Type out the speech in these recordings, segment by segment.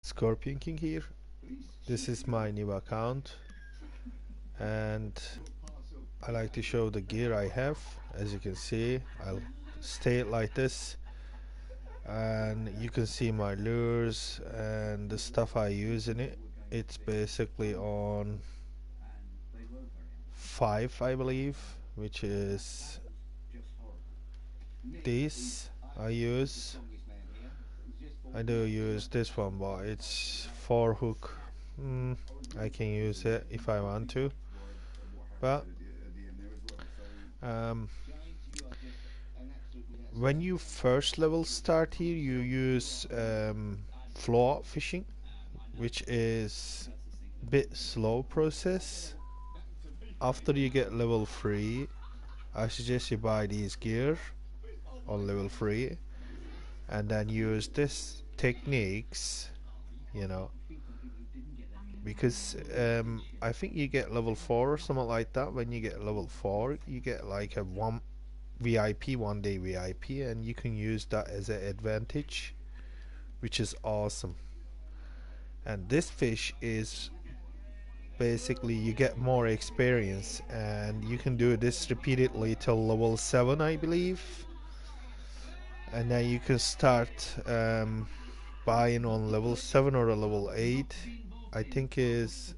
Scorpion King here. This is my new account and I like to show the gear I have. As you can see, I'll stay it like this and you can see my lures and the stuff I use in it. It's basically on 5 I believe, which is this I use. I do use this one, but it's 4 hook. I can use it if I want to, but um, when you first level start here, you use floor fishing, which is a bit slow process. After you get level 3, I suggest you buy these gear on level 3 and then use this techniques, you know, because I think you get level 4 or something like that. When you get level 4 you get like a one VIP, 1 day VIP, and you can use that as an advantage, which is awesome. And this fish is basically you get more experience and you can do this repeatedly till level 7 I believe, and then you can start buying on level 7 or a level 8 I think is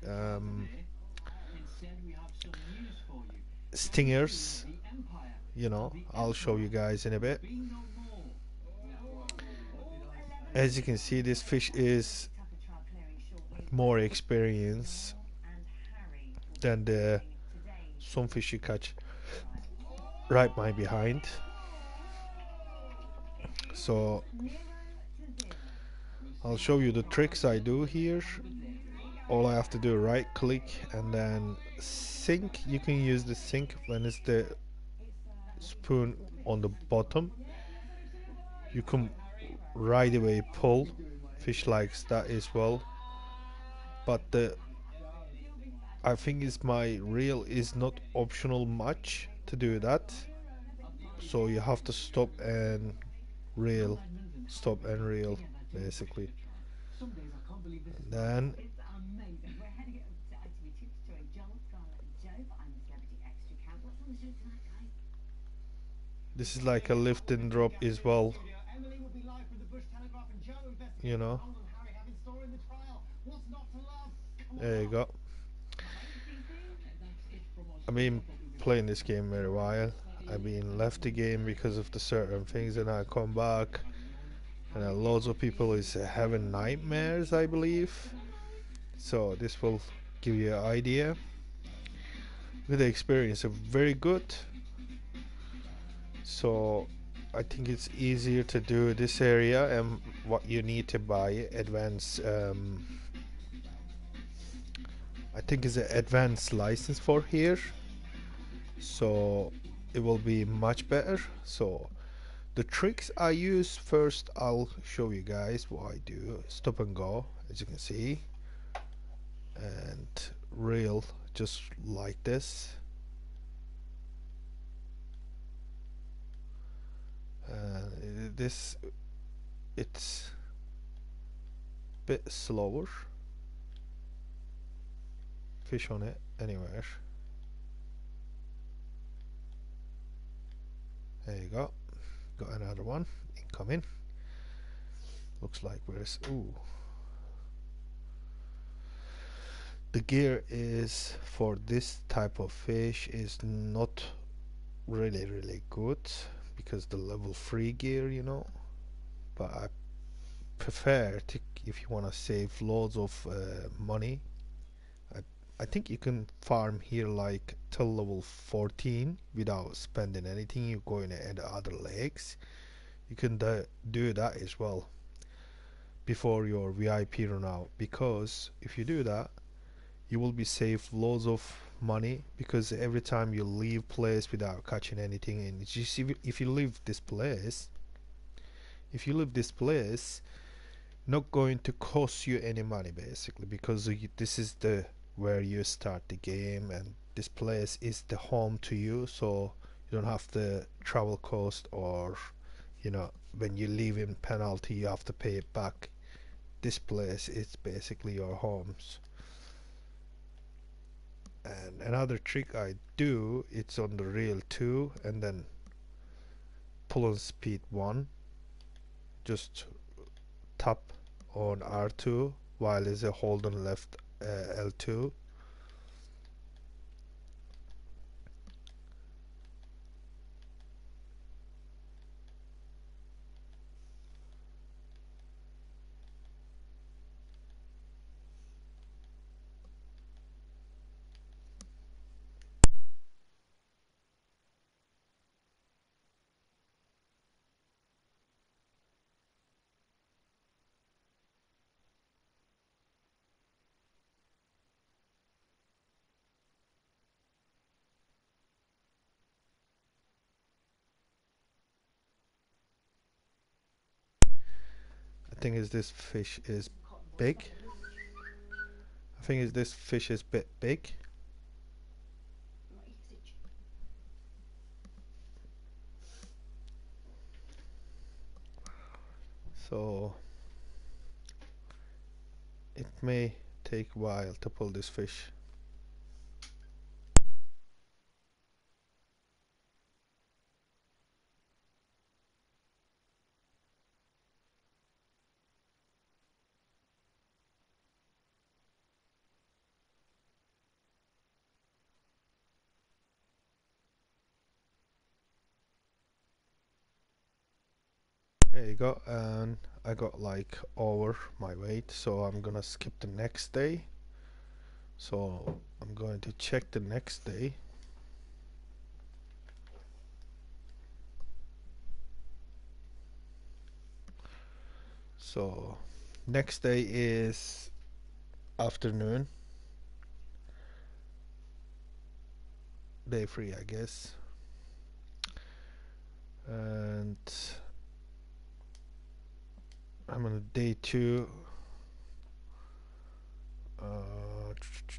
stingers, you know. I'll show you guys in a bit. As you can see, this fish is more experience than the some fish you catch right my behind. So I'll show you the tricks I do here. All I have to do is right click and then sink. You can use the sink when it's the spoon on the bottom. You can right away pull. Fish likes that as well, but the I think is my reel is not optional much to do that, so you have to reel stop and reel basically. Then this is like a lift and drop as well, you know. There you go. I've been playing this game very while. I've been left the game because of the certain things, and I come back and loads of people is having nightmares I believe. So this will give you an idea. With the experience are very good, so I think it's easier to do this area. And what you need to buy advanced I think is an advanced license for here, so it will be much better. So the tricks I use, first I'll show you guys what I do. Stop and go, as you can see, and reel just like this. This it's a bit slower. Fish on it anywhere. There you go. Got another one incoming. Looks like where's ooh. The gear is for this type of fish is not really good because the level 3 gear, you know. But I prefer to, if you want to save loads of money, I think you can farm here like till level 14 without spending anything. You go in and other lakes. You can do that as well before your VIP run out, because if you do that you will be saved loads of money, because every time you leave place without catching anything, and it's just if you leave this place, not going to cost you any money basically, because this is the where you start the game and this place is the home to you, so you don't have the travel cost, or you know, when you leave in penalty you have to pay it back this place is basically your homes. And another trick I do, it's on the reel 2 and then pull on speed 1, just tap on R2 while is a hold on left L2. I think is this fish is big. I think is this fish is bit big. So it may take a while to pull this fish. There you go, and I got like over my weight, so I'm gonna skip the next day. So I'm going to check the next day. So next day is afternoon, day 3 I guess, and I'm on day 2. uh,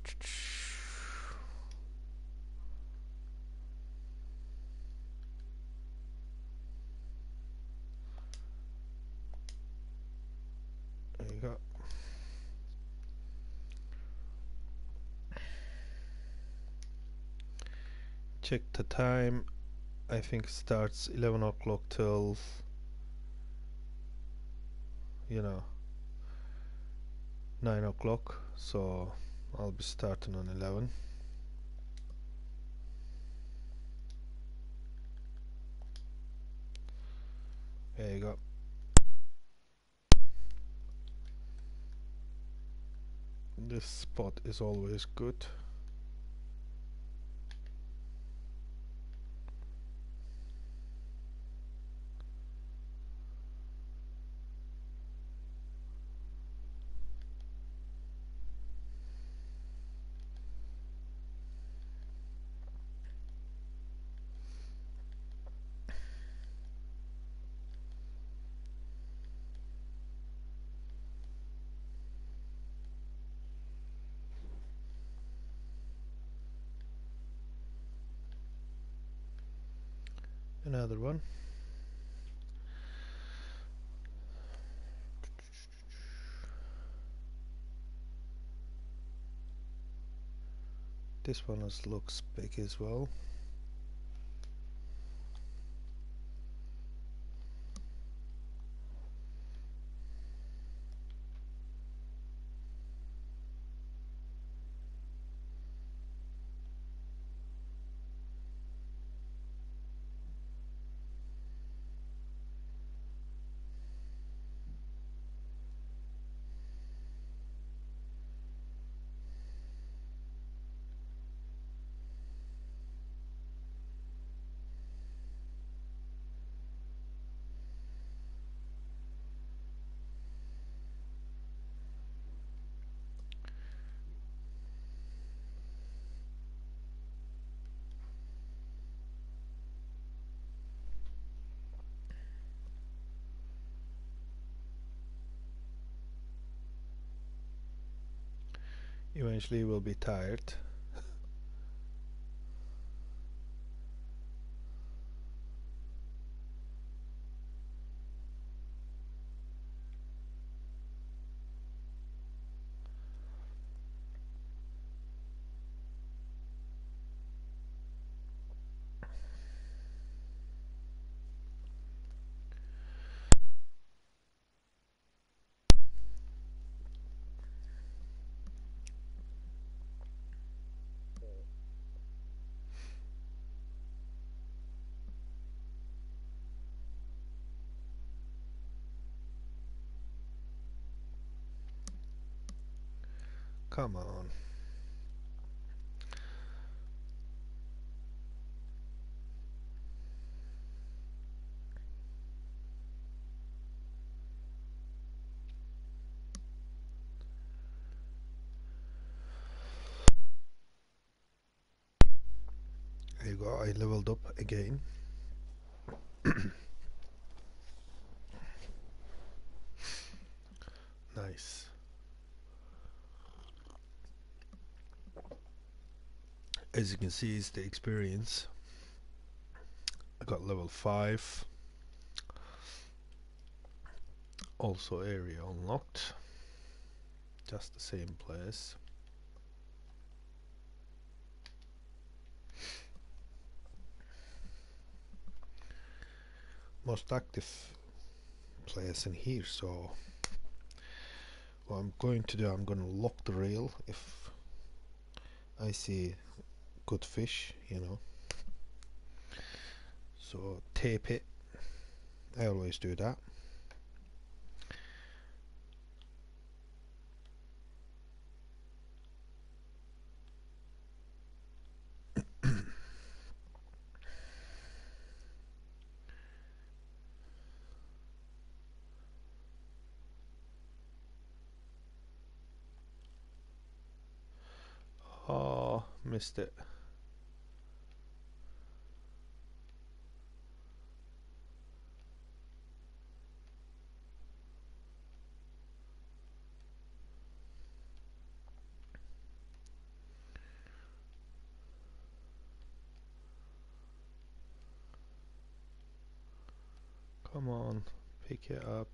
there you go. Check the time. I think starts 11 o'clock till, you know, 9 o'clock, so I'll be starting on 11. There you go. This spot is always good. Another one. This one looks big as well. Eventually we'll be tired. Come on. There you go, I leveled up again. Nice. As you can see, it's the experience. I got level 5. Also area unlocked. Just the same place. Most active place in here, so what I'm going to do, I'm going to lock the rail if I see good fish, you know. So tape it. I always do that. Oh, missed it. Come on, pick it up.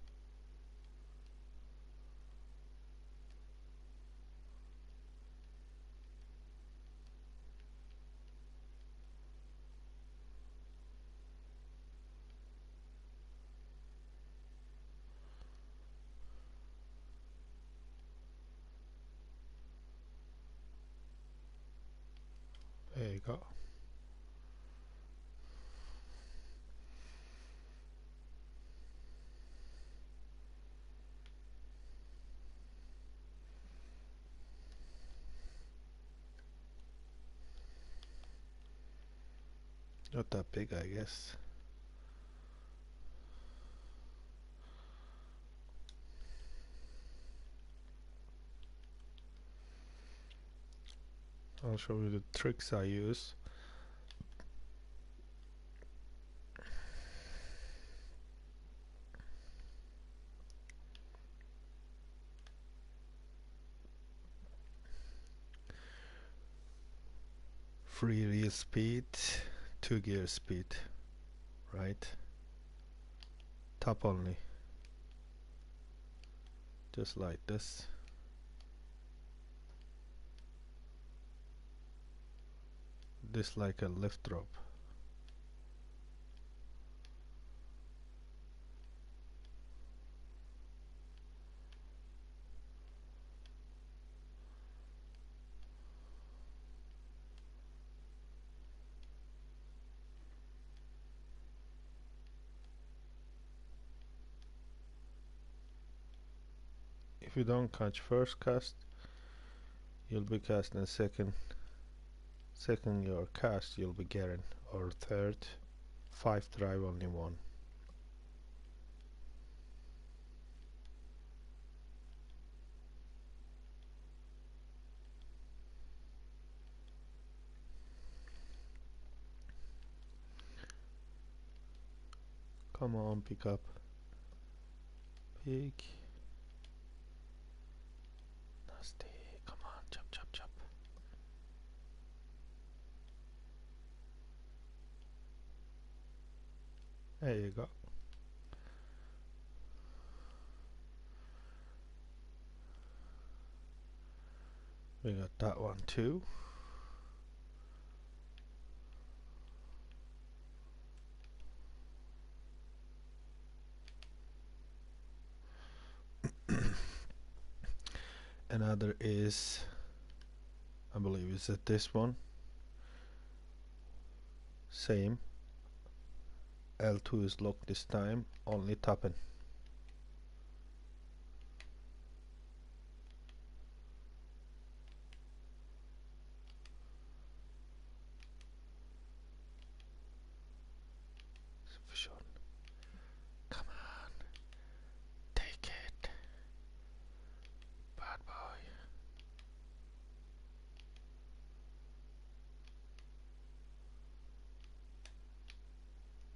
There you go. Not that big, I guess. I'll show you the tricks I use. Free reel speed, 2 gear speed, right? Top only. Just like this. This like a lift drop. If you don't catch first cast, you'll be casting second your cast you'll be getting, or third. 5 drive, only 1. Come on, pick up. Pick. Nasty. Come on, chop, chop, chop. There you go. We got that one too. Another is, I believe, is it this one? Same. L2 is locked this time, only tapping.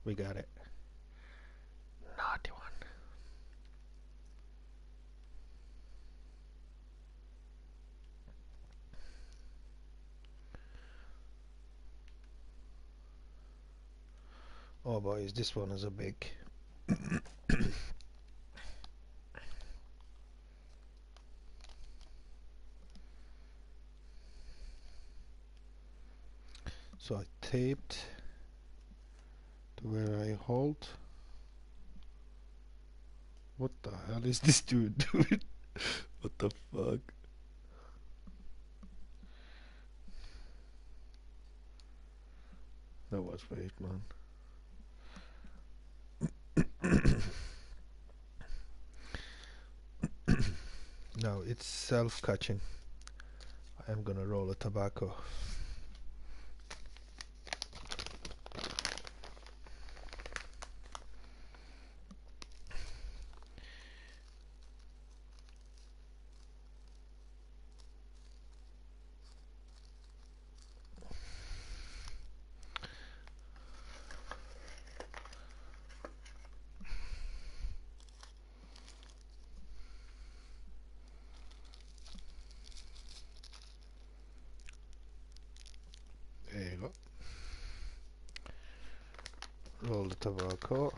We got it. Naughty one. Oh boys, this one is a big. So I taped to where I hold. What the hell is this dude doing? What the fuck? That was weird, man. Now it's self-catching. I'm gonna roll a tobacco. There you go. Roll the tobacco.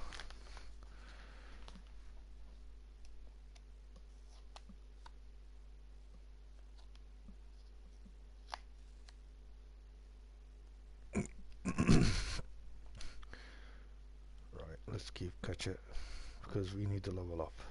Right, let's keep catch it because we need to level up.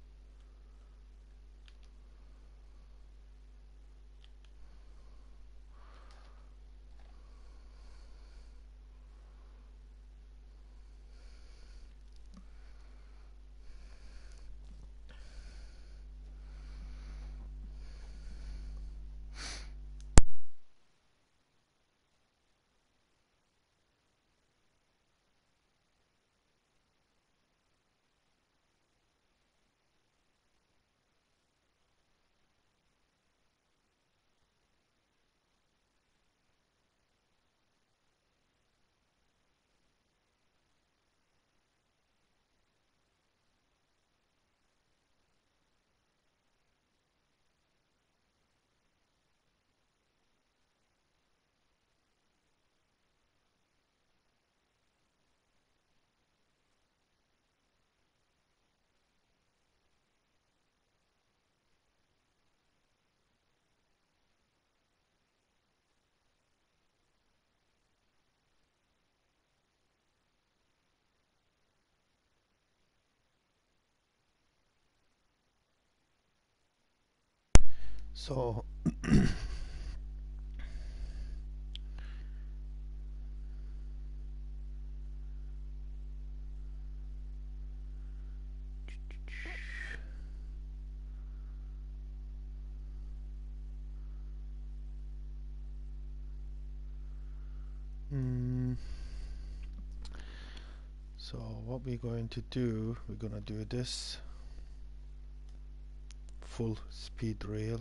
So so what we're going to do, we're gonna do this full speed rail.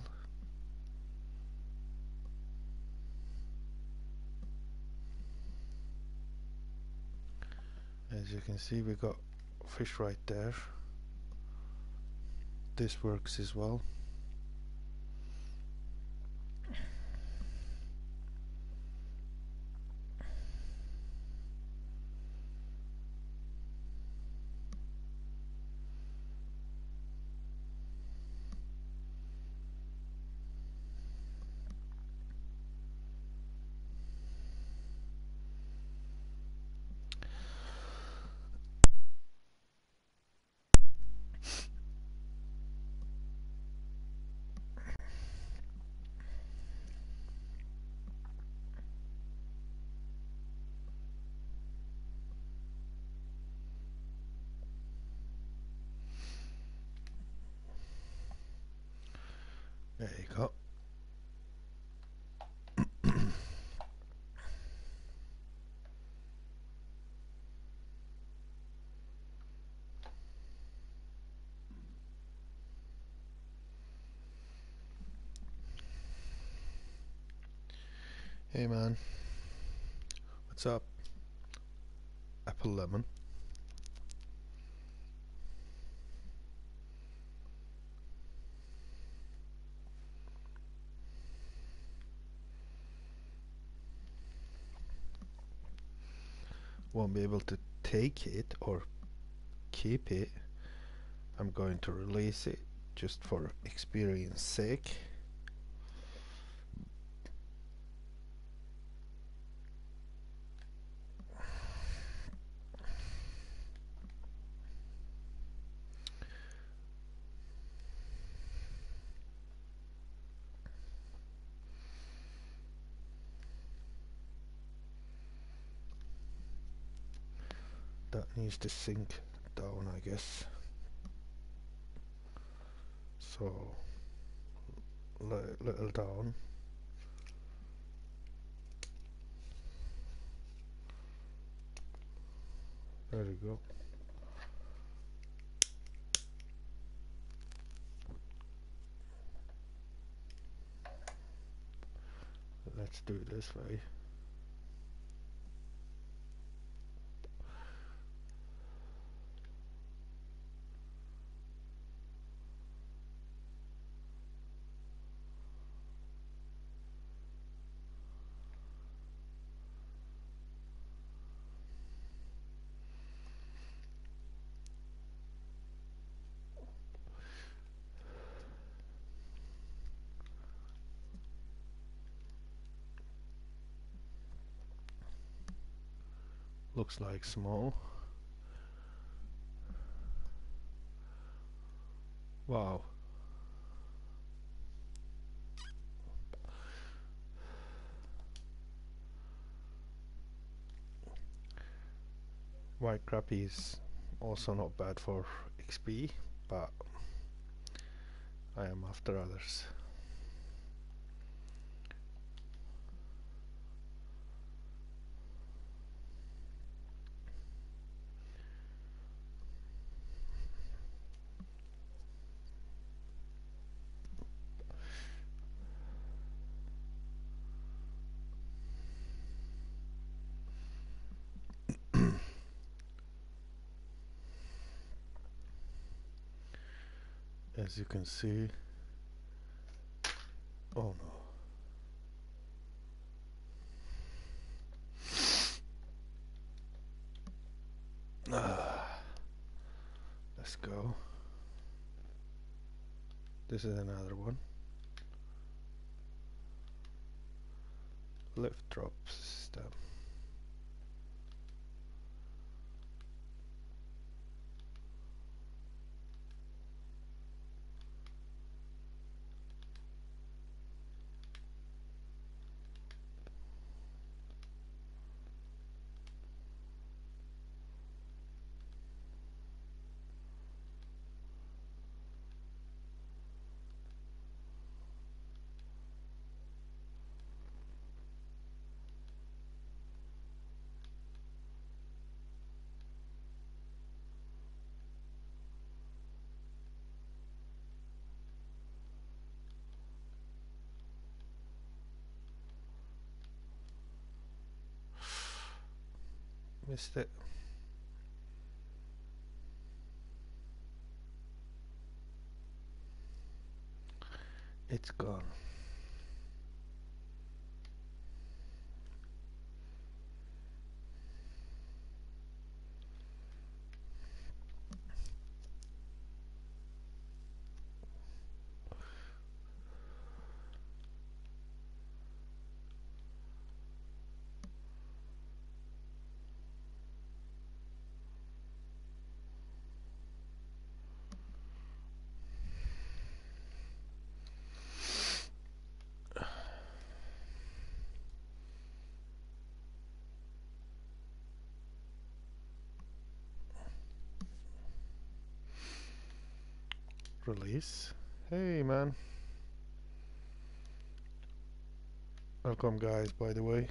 As you can see, we got fish right there. This works as well. There you go. Hey man, what's up? apple lemon. Won't be able to take it or keep it. I'm going to release it just for experience sake. That needs to sink down, I guess. So little down. There we go. Let's do it this way. Looks like small. Wow. White crappie is also not bad for XP, but I am after others. As you can see, oh no. Let's go. This is another one. Lift drop system. Missed it. It's gone. Release. Hey man. Welcome guys, by the way.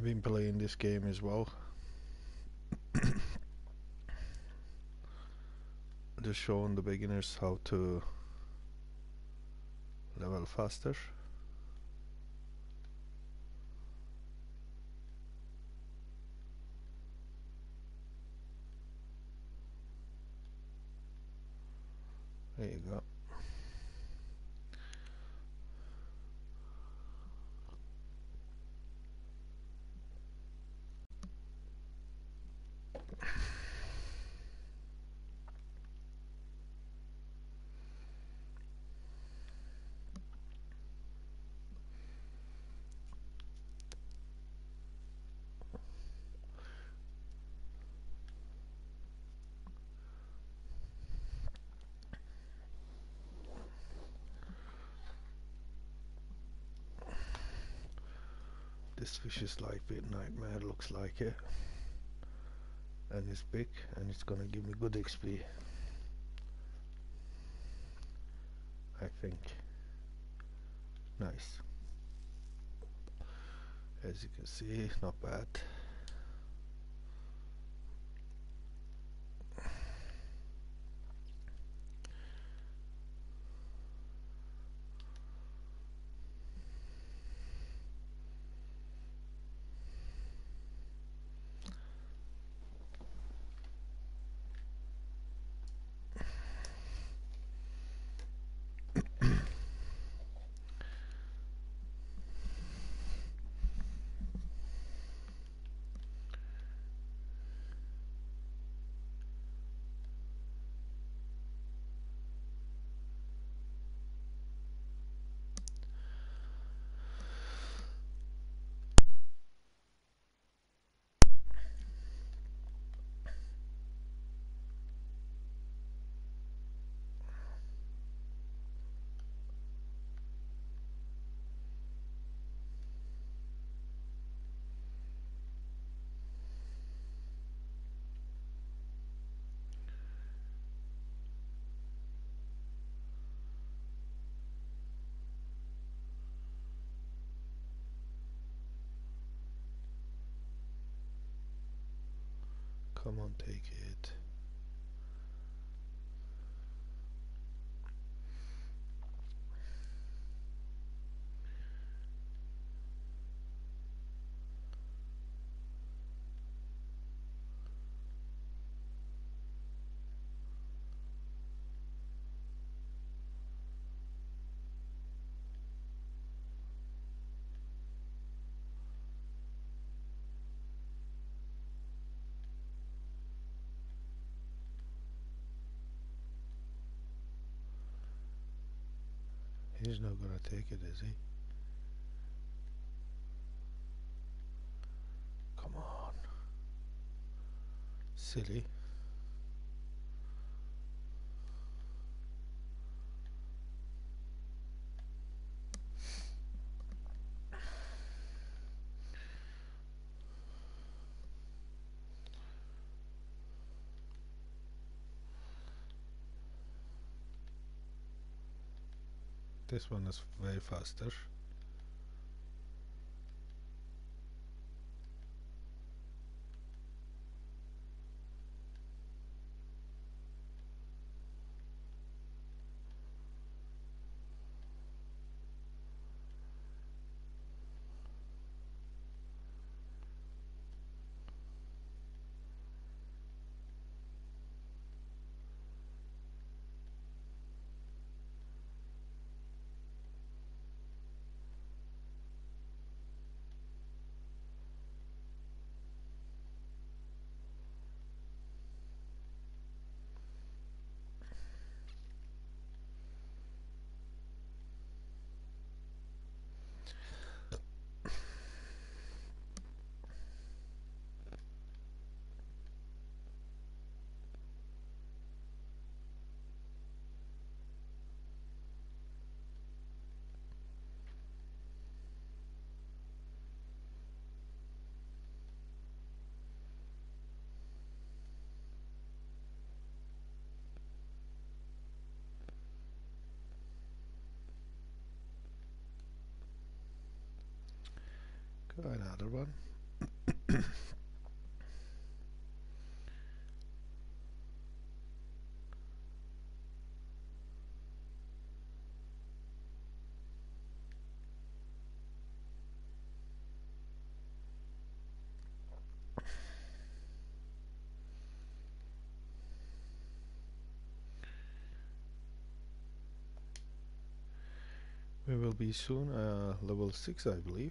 I've been playing this game as well. Just showing the beginners how to level faster. There you go. This fish is like bit nightmare, looks like it. And it's big and it's gonna give me good XP, I think. Nice. As you can see, not bad. Come on, take it. He's not gonna take it, is he? Come on. Silly. This one is way faster. Go another one. We will be soon level 6, I believe.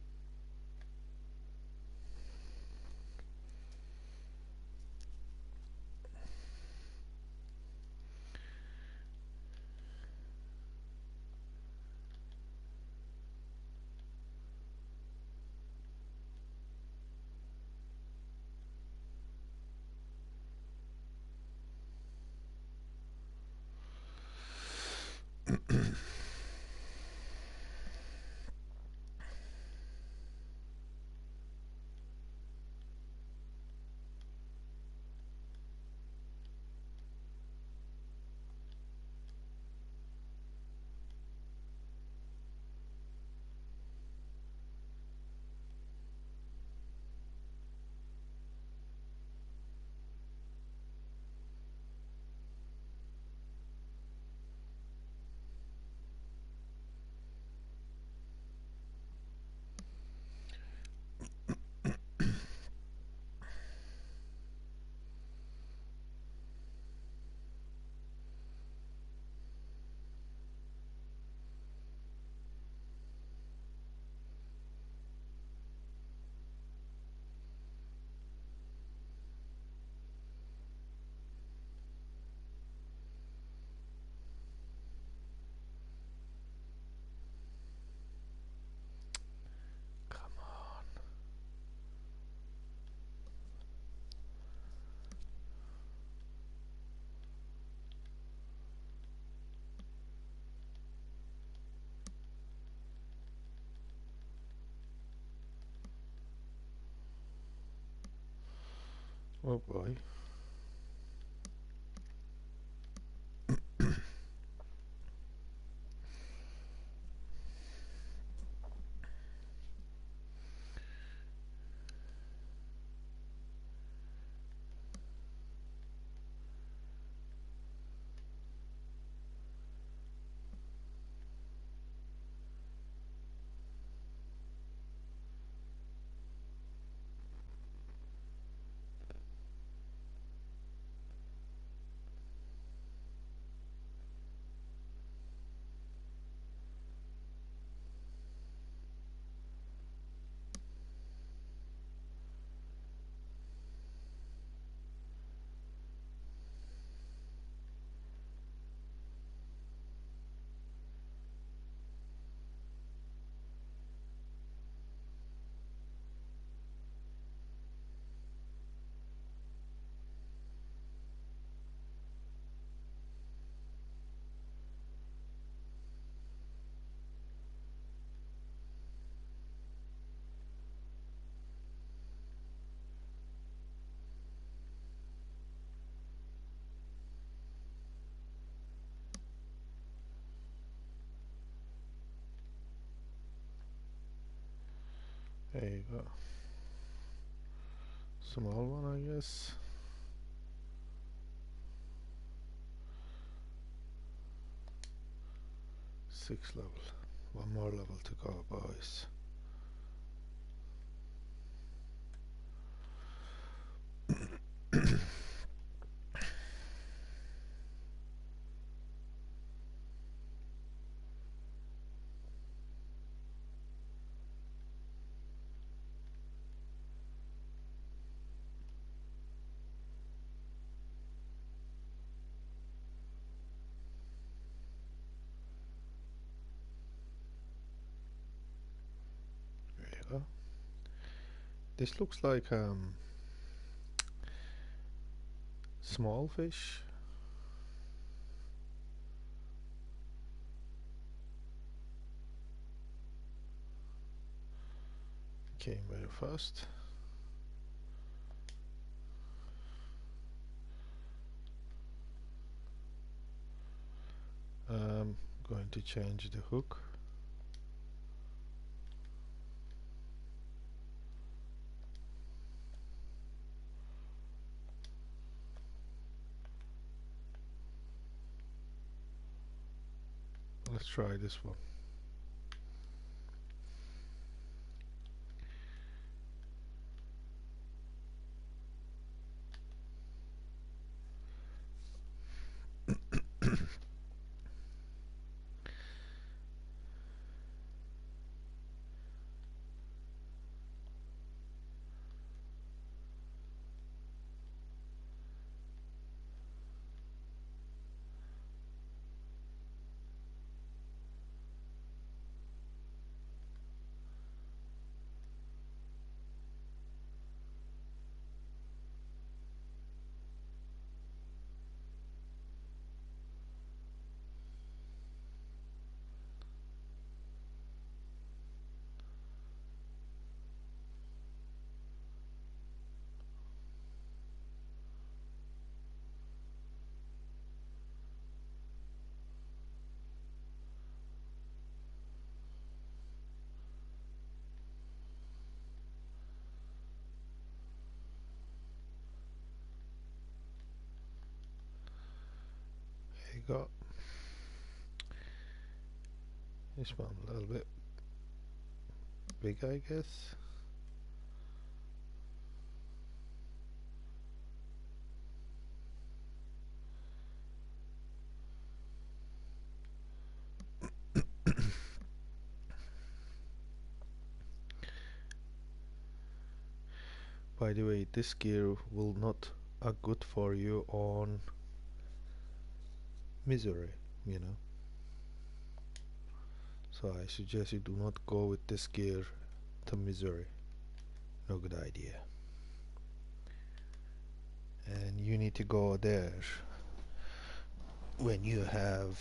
Come on. Oh boy. There you go. Small one, I guess. Sixth level. One more level to go, boys. There you go. This looks like small fish. Came very fast. Going to change the hook. Let's try this one. There you go. This one a little bit big, I guess. By the way, this gear will not good for you on Missouri, you know. So I suggest you do not go with this gear to Missouri. No good idea. And you need to go there when you have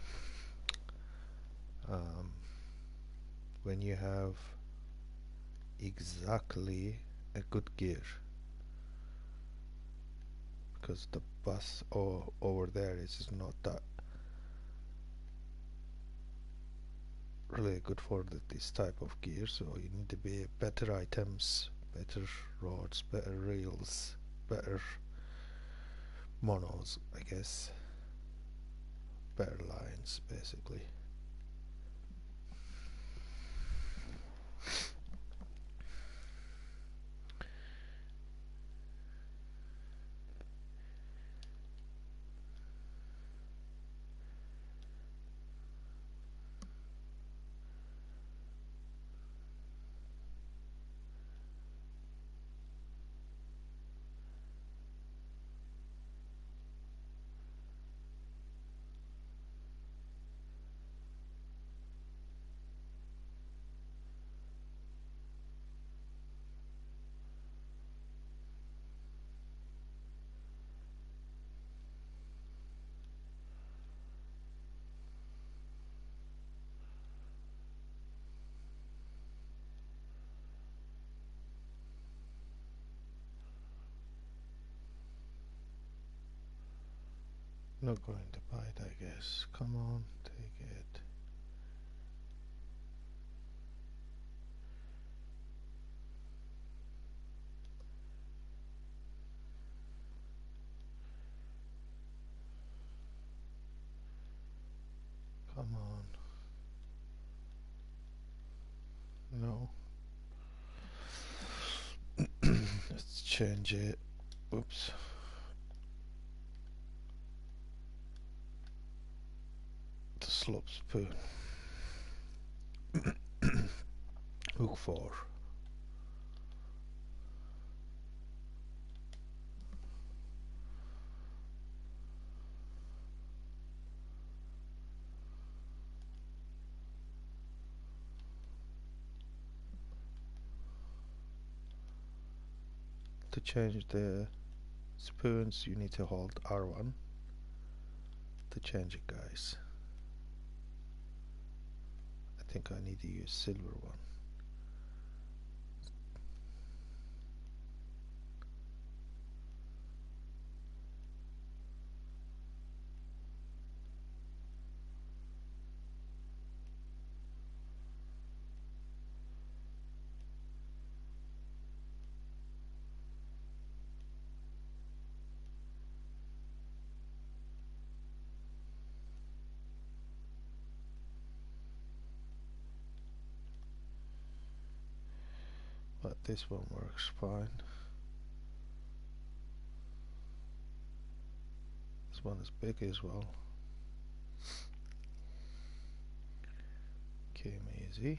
um, exactly a good gear, because the bus over there is not that really good for this type of gear. So you need to be better items, better rods, better reels, better monos, I guess, better lines basically. Not going to bite, I guess. Come on, take it. Come on. No. Let's change it. Oops. The slope spoon. Hook 4. To change the spoons, you need to hold R1 to change it, guys. I think I need to use silver one. This one works fine. This one is big as well. Came easy.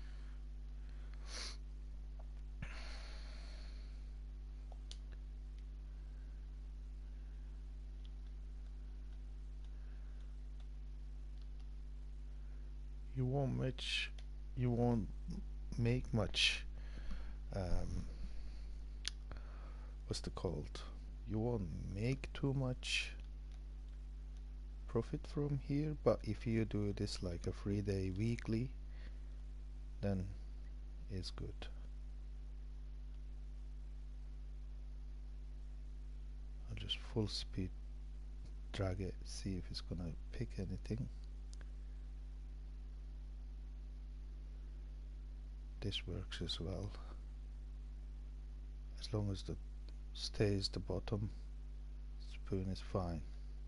You won't make much um, what's the called? You won't make too much profit from here, but if you do this like a 3-day weekly, then it's good. I'll just full speed drag it, see if it's gonna pick anything. This works as well. As long as the stays the bottom, spoon is fine.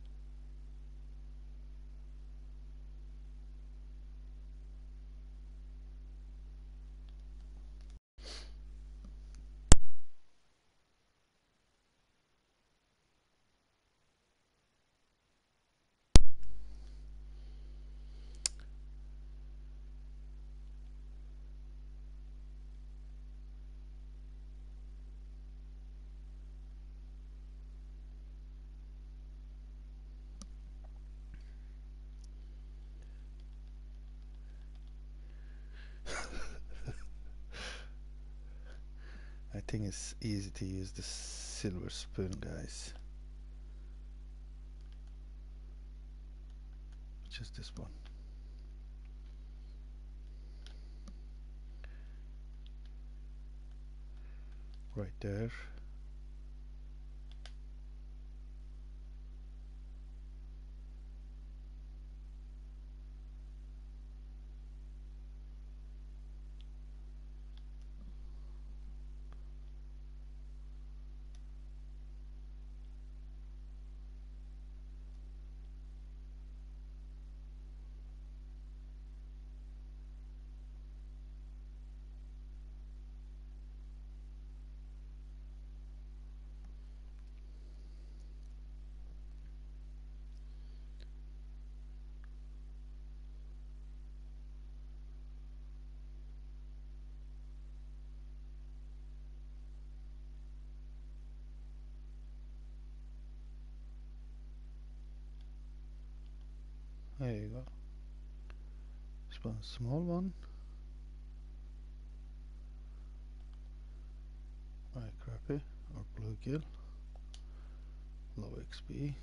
I think it's easy to use the silver spoon, guys. Just this one. Right there. There you go. This one, small one. Right, crappie or bluegill. Low XP.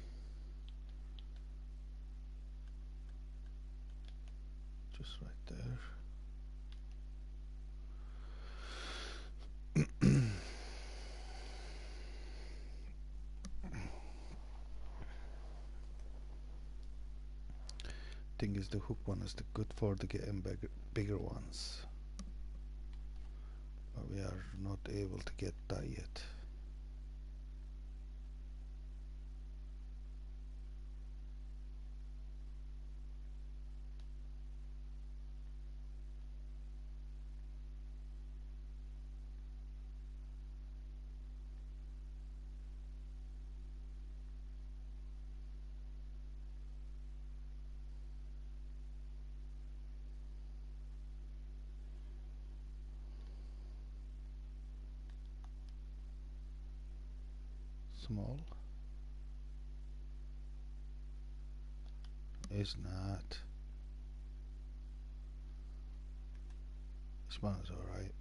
Just right there. Thing is, the hook one is the good for the getting bigger ones, but we are not able to get that yet. Small is not. This one is alright.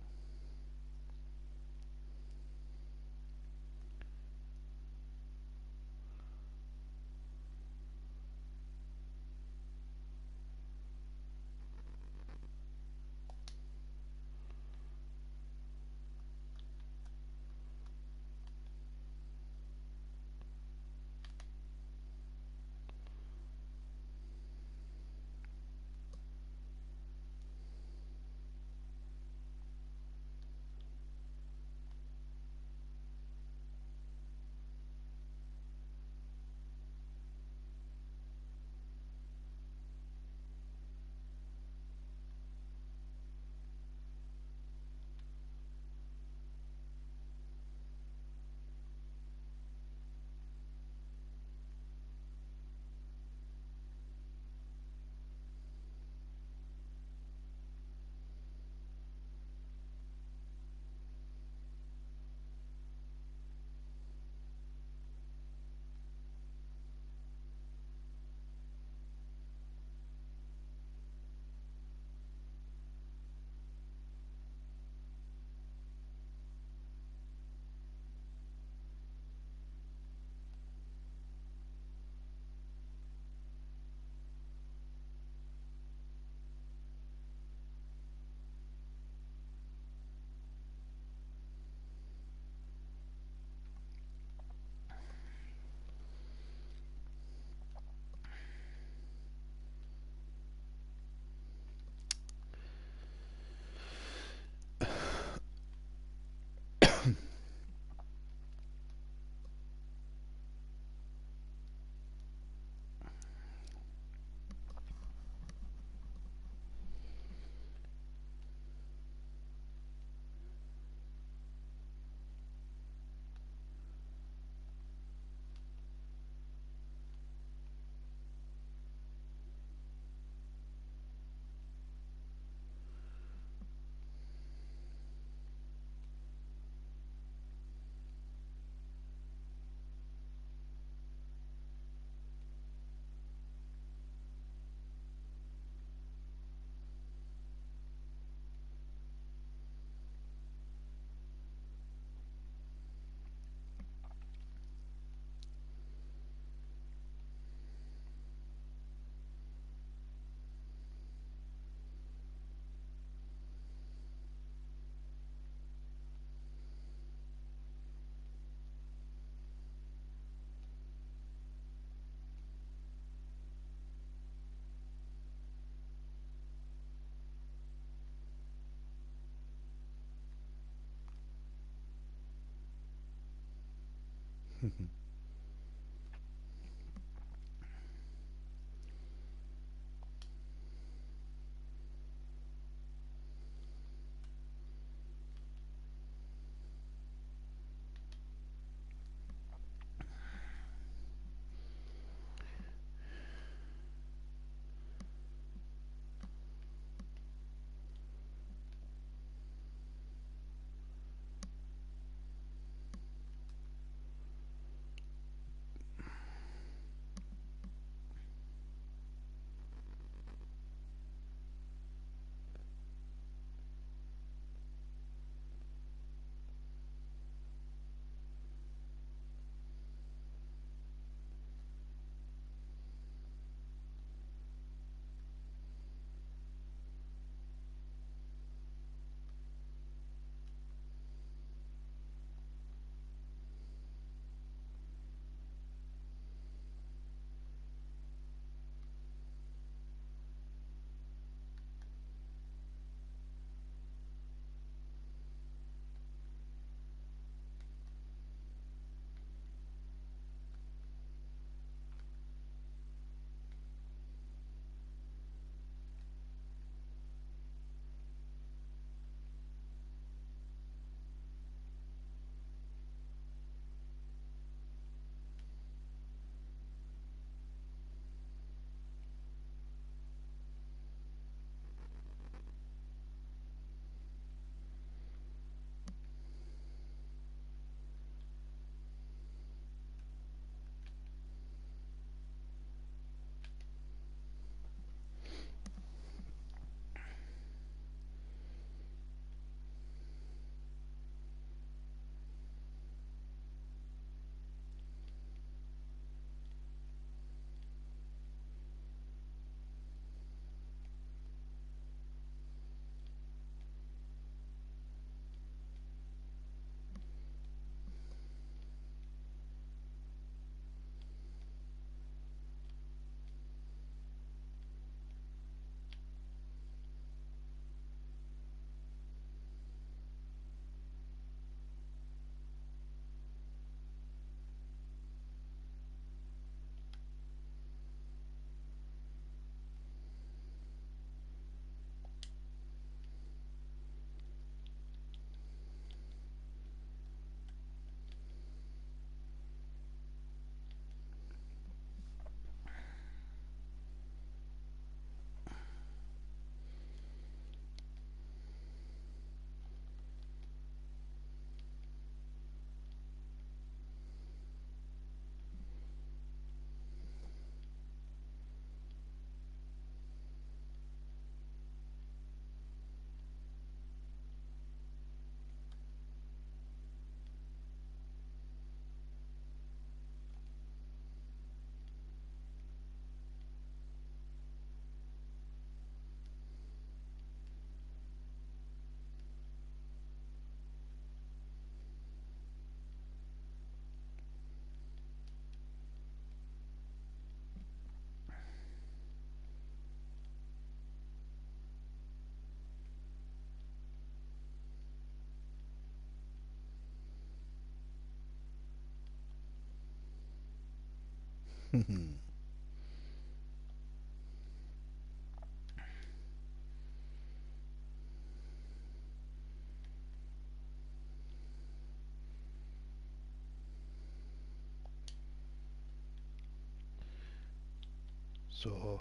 So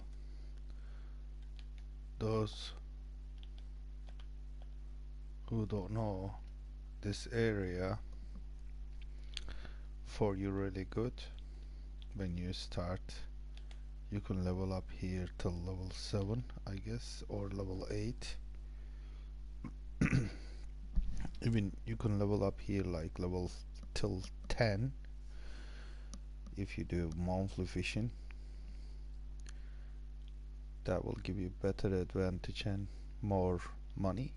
those who don't know, this area for you really good when you start. You can level up here till level 7, I guess, or level 8. Even you can level up here like level till 10 if you do monthly fishing. That will give you better advantage and more money.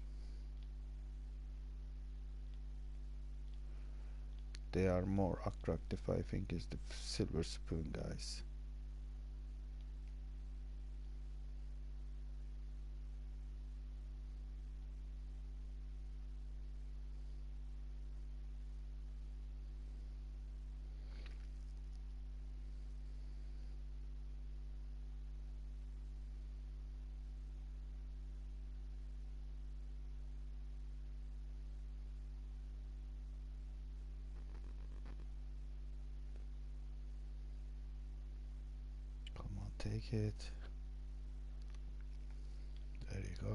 They are more attractive, I think, is the silver spoon guys. Come on, take it. There you go.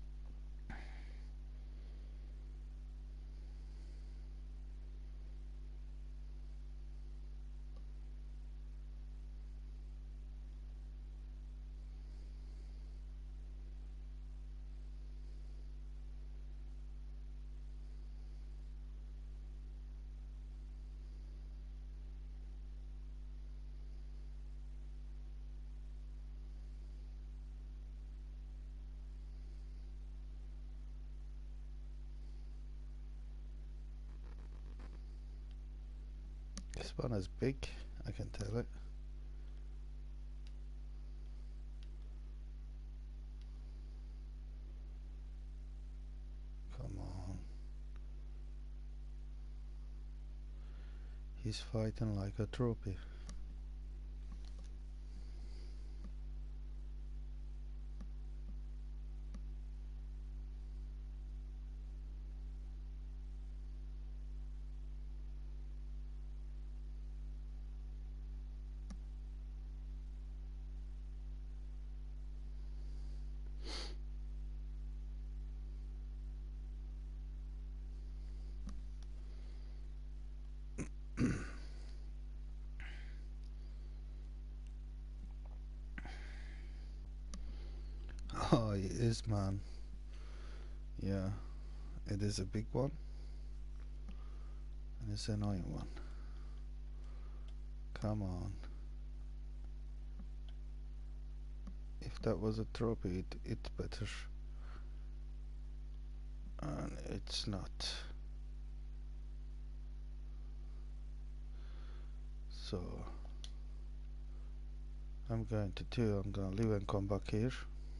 This one is big, I can tell it. Come on. He's fighting like a trophy. Oh, it is, man. Yeah, it is a big one. And it's an annoying one. Come on. If that was a trophy, it's better. And it's not. So I'm going to do, I'm gonna leave and come back here.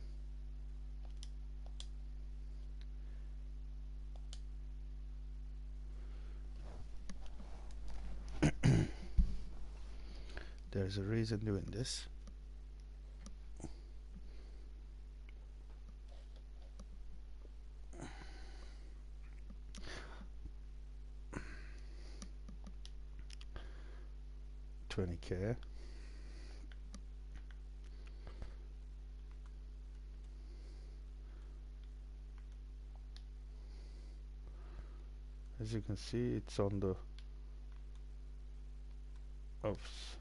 There's a reason doing this. $20K. As you can see, it's on the ups.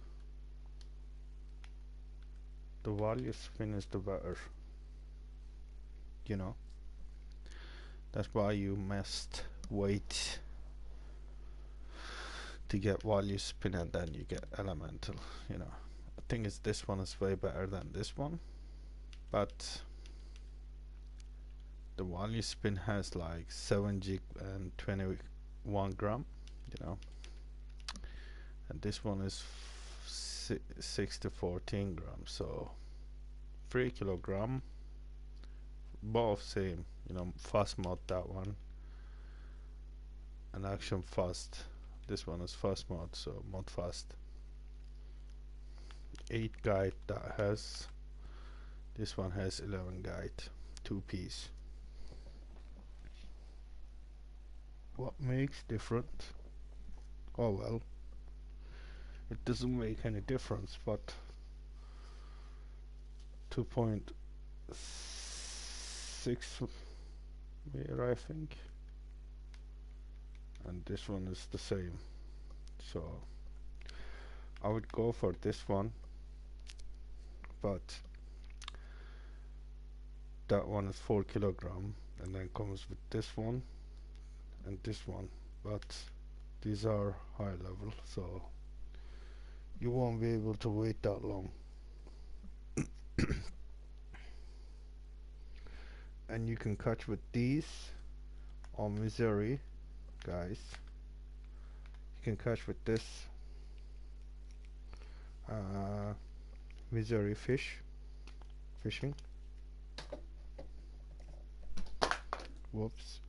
The value spin is the better. You know. That's why you must wait to get value spin and then you get elemental. You know. The thing is, this one is way better than this one, but the value spin has like 7 gig and 21 gram, you know, and this one is 6 to 14 grams, so 3 kilogram, both same, you know. Fast mod, that one, and action fast, this one is fast mod, so mod fast. 8 guide that has. This one has 11 guide, 2 piece. What makes different? Oh well, it doesn't make any difference, but 2.6 meter I think, and this one is the same, so I would go for this one, but that one is 4 kilogram and then comes with this one and this one, but these are high level, so you won't be able to wait that long. And you can catch with these on Missouri, guys. You can catch with this Missouri fishing. Whoops.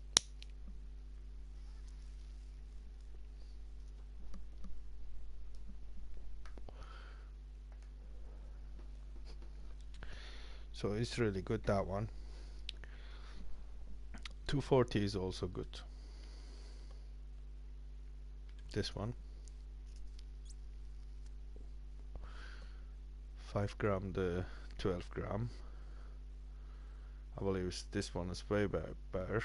So it's really good, that one. 240 is also good. This one 5 gram, the 12 gram. I believe this one is way better,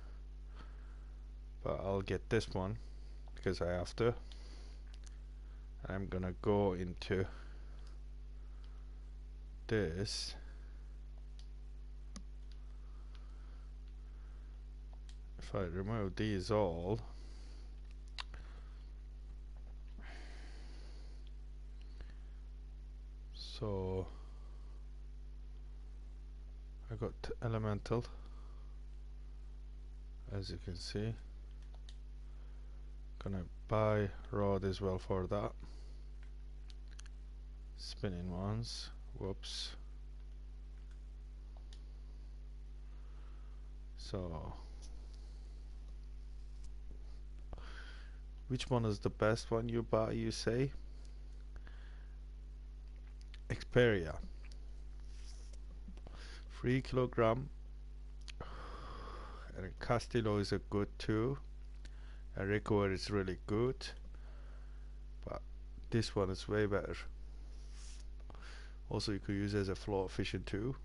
but I'll get this one because I have to. I'm gonna go into this. If I remove these all, so I got elemental, as you can see. Gonna buy rod as well for that. Spinning ones. Whoops. So which one is the best one you buy, you say? Xperia. 3 kilogram. And Castillo is a good too. And Recover is really good. But this one is way better. Also you could use it as a float fishing too.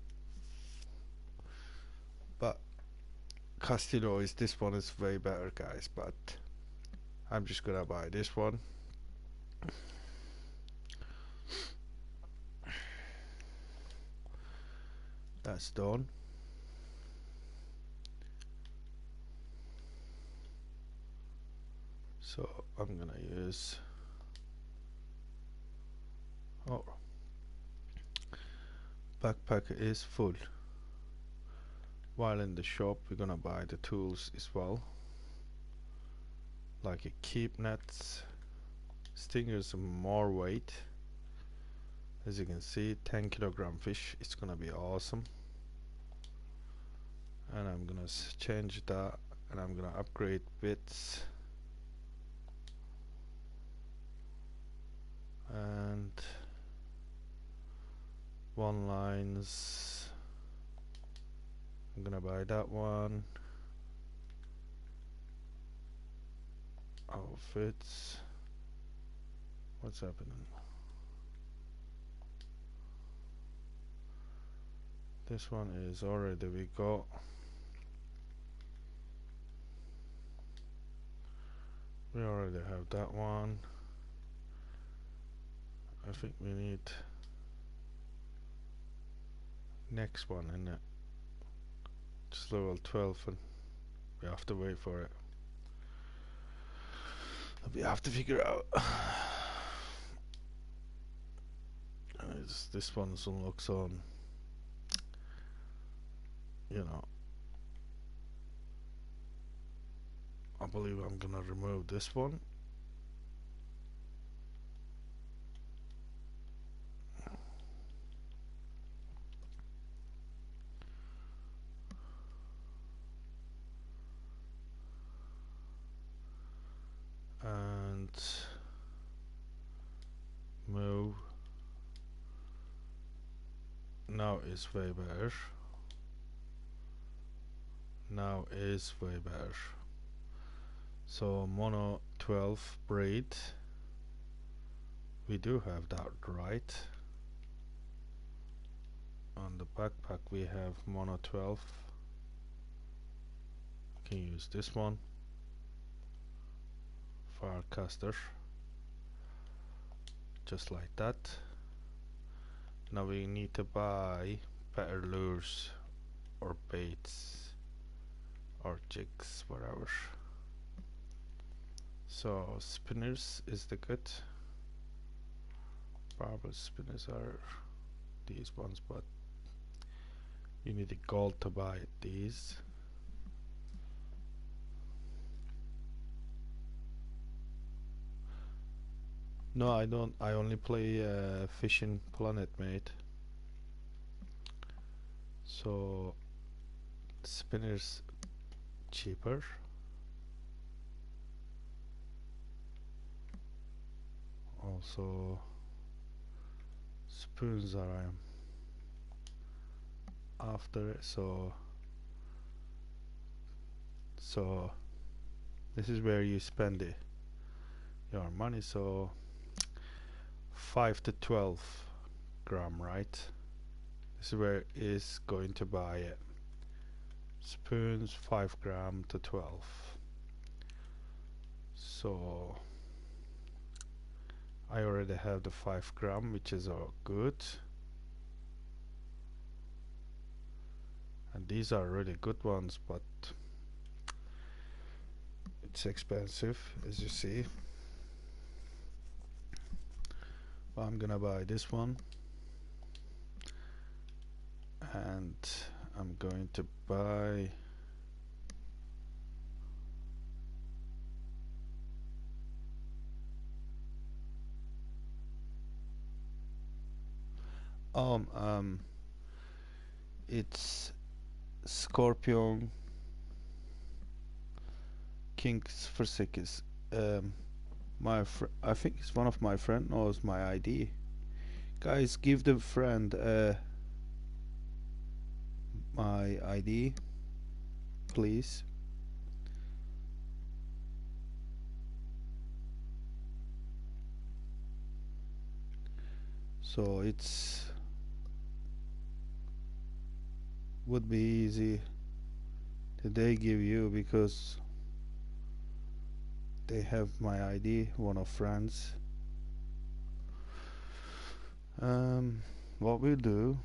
But Castillo is, this one is way better, guys, but I'm just gonna buy this one. That's done. So I'm gonna use, oh, backpack is full. While in the shop we're gonna buy the tools as well, like a keep nets. Stingers more weight, as you can see, 10 kilogram fish. It's gonna be awesome. And I'm gonna change that, and I'm gonna upgrade bits and one lines. I'm gonna buy that one. Outfits. What's happening? This one is already, we got. We already have that one. I think we need next one, in it. Just level 12, and we have to wait for it. We have to figure out. This one looks on. You know, I believe I'm gonna remove this one. And move Now is way better. Now is way better. So mono 12 braid. We do have that right. On the backpack we have mono 12. Can use this one. Farcaster. Just like that. Now we need to buy better lures or baits or jigs, whatever. So spinners is the good. Barbell spinners are these ones, but you need the gold to buy these. No, I don't. I only play Fishing Planet, mate. So spinners cheaper. Also spoons are after it, so this is where you spend your money. So 5 to 12 gram, right? This is where is going to buy it. Spoons 5 gram to 12. So I already have the 5 gram, which is good. And these are really good ones, but it's expensive, as you see. But I'm gonna buy this one, and I'm going to buy it's Scorpion King's Forsaken. I think it's one of my friend knows my ID. Guys, give the friend my ID, please. So it's would be easy that they give you because they have my ID, one of friends. What we'll do,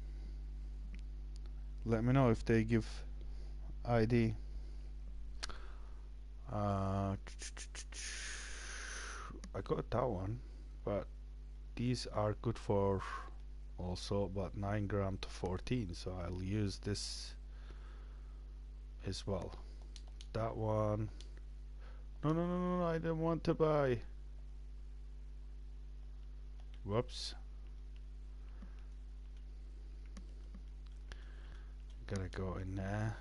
let me know if they give ID. I got that one, but these are good for also about 9 gram to 14, so I'll use this as well. That one, no, I didn't want to buy. Whoops. Gotta go in there.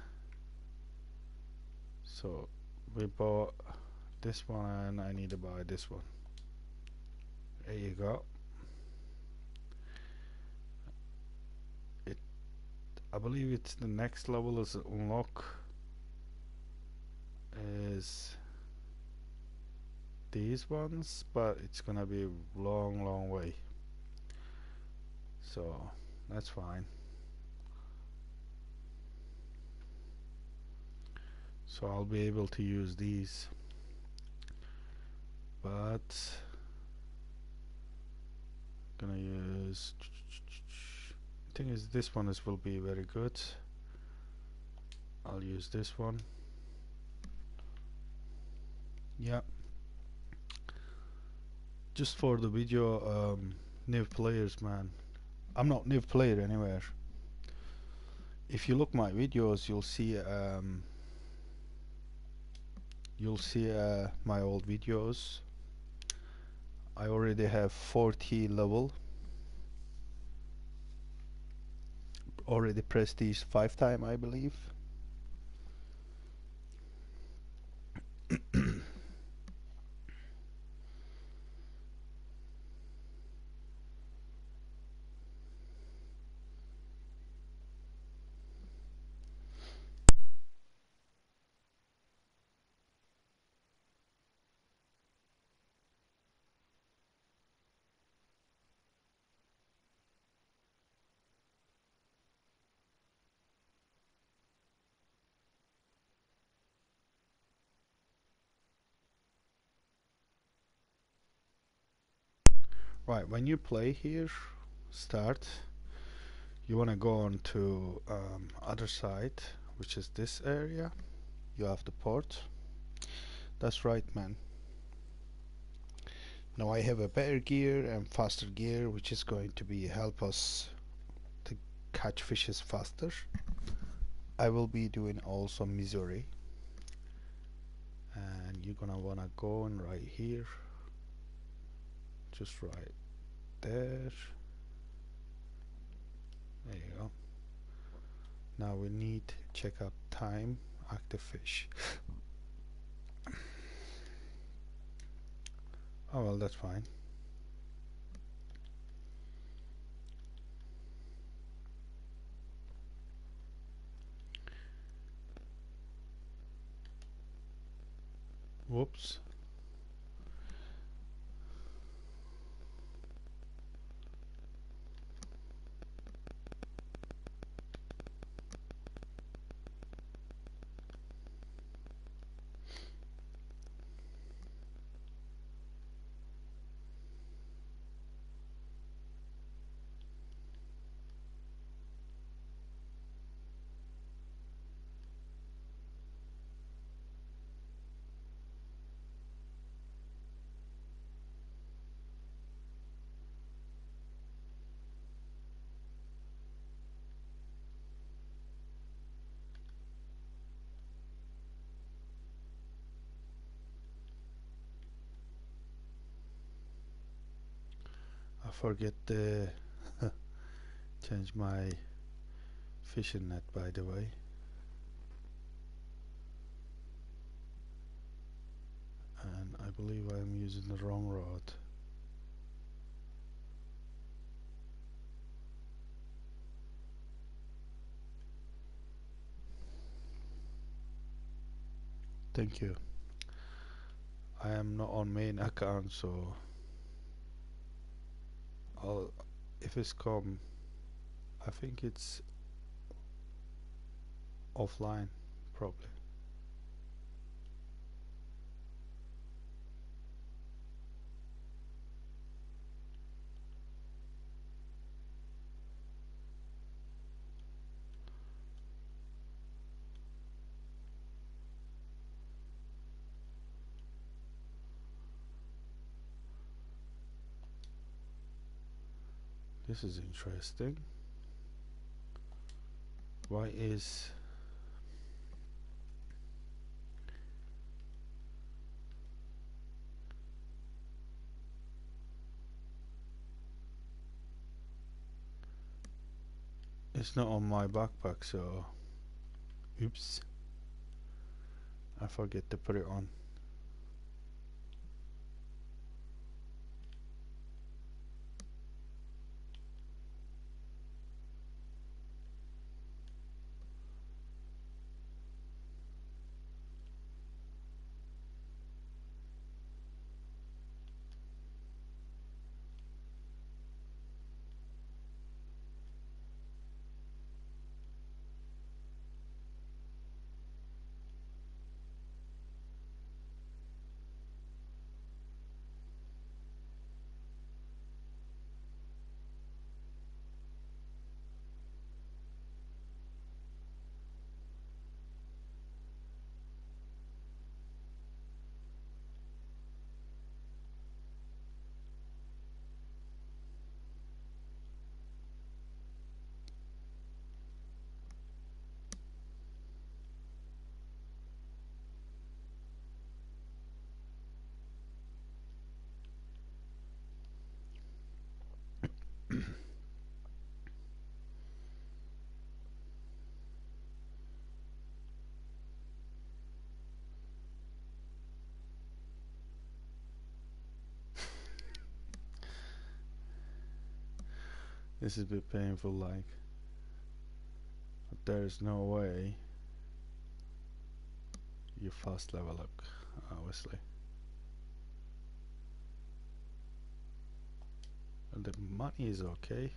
So we bought this one and I need to buy this one. There you go. I believe it's the next level is unlock is these ones, but it's gonna be a long way, so that's fine. So I'll be able to use these, but gonna use, thing is this one will be very good. I'll use this one. Yeah, just for the video. New players, man, I'm not new player anywhere. If you look my videos, you'll see my old videos. I already have 40 level, already prestige 5 time, I believe. Right, when you play here, start, you want to go on to other side, which is this area. You have the port. That's right, man. Now I have a better gear and faster gear, which is going to be help us to catch fishes faster. I will be doing also Missouri, and you're gonna wanna go on right here, just right there. There you go. Now we need to check out time, active fish. Oh well, that's fine. Whoops. I forget to change my fishing net, by the way. And I believe I'm using the wrong rod. Thank you. I am not on main account, so I'll, if it's come, I think it's offline, probably. This is interesting. Why is it's not on my backpack, so oops. I forget to put it on. This is a bit painful, like, but there's no way you fast level up, obviously. And the money is okay.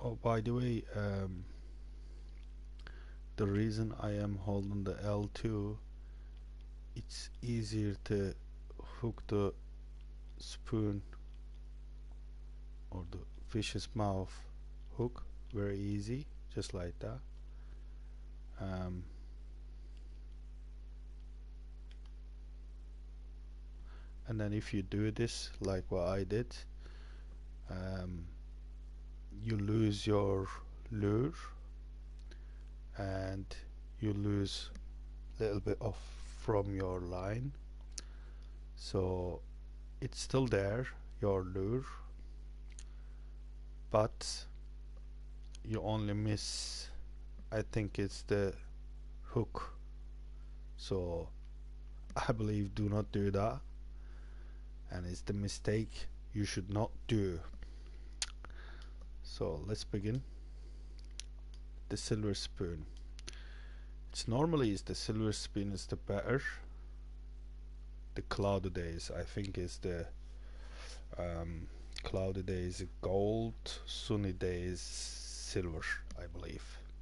Oh, by the way, the reason I am holding the L2, it's easier to hook the spoon or the fish's mouth hook very easy, just like that. Um, and then if you do this like what I did, um, you lose your lure and you lose a little bit off from your line, so it's still there, your lure, but you only miss, I think it's the hook. So I believe do not do that, and it's the mistake you should not do. So let's begin. The silver spoon. It's normally is the silver spoon is the better. The cloudy days I think is the cloudy days gold, sunny days silver, I believe.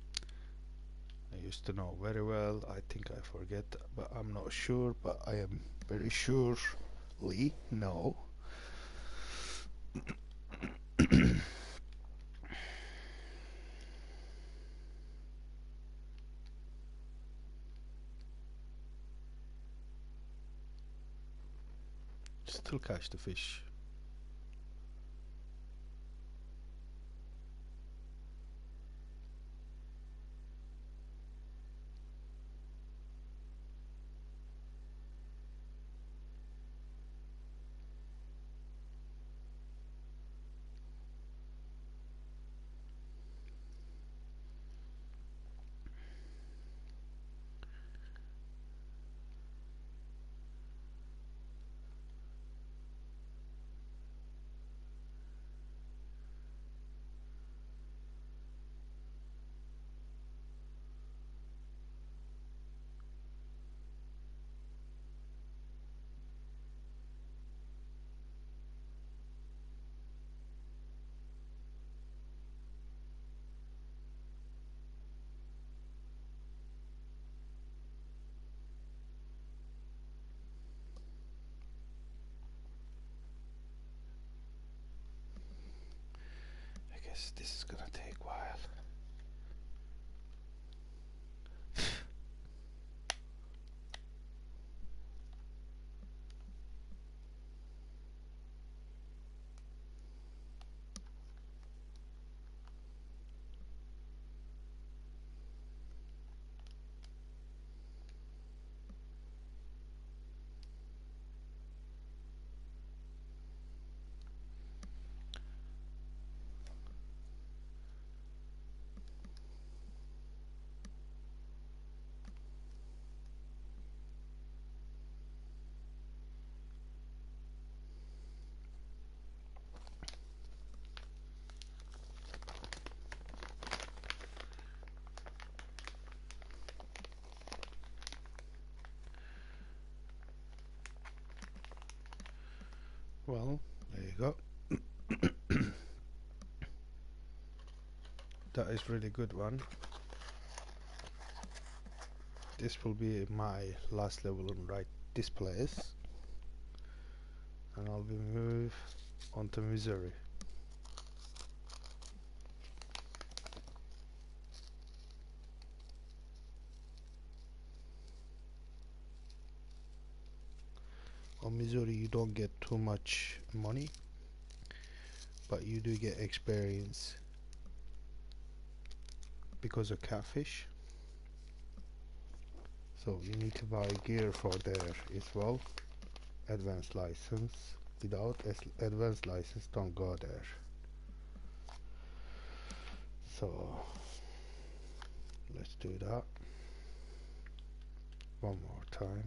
I used to know very well. I think I forget, but I'm not sure. But I am very surely no. Still catch the fish. I guess this is gonna take a while. Well, there you go. That is really good one. This will be my last level on right this place, and I'll be move on to Missouri. On Missouri you don't get too much money, but you do get experience because of catfish. So you need to buy gear for there as well. Advanced license. Without advanced license, don't go there. So let's do that one more time.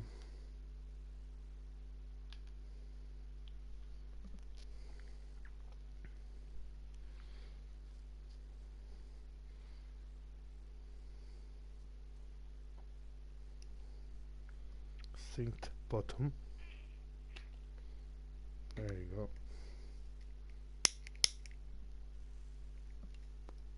Synced bottom. There you go.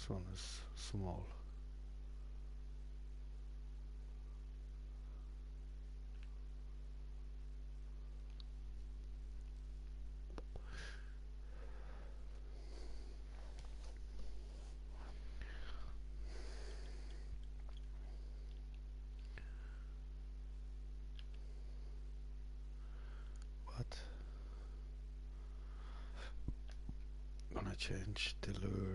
This one is small. But I'm gonna change the lure.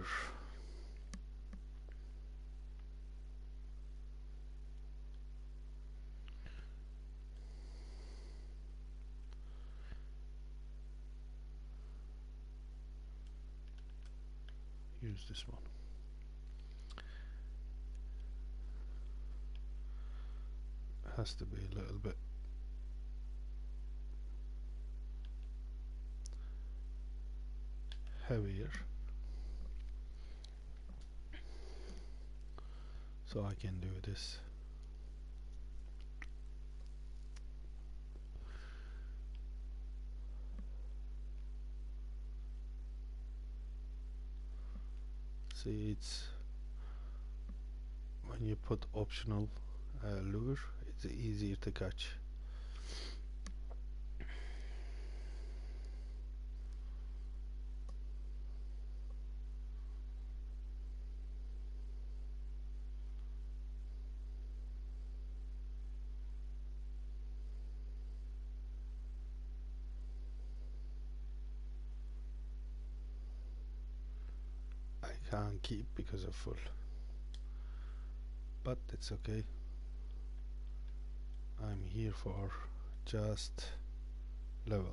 Use this one. Has to be a little bit heavier so I can do this. See, it's when you put optional lure, it's easier to catch. I can't keep because of full, but it's okay. I'm here for just level.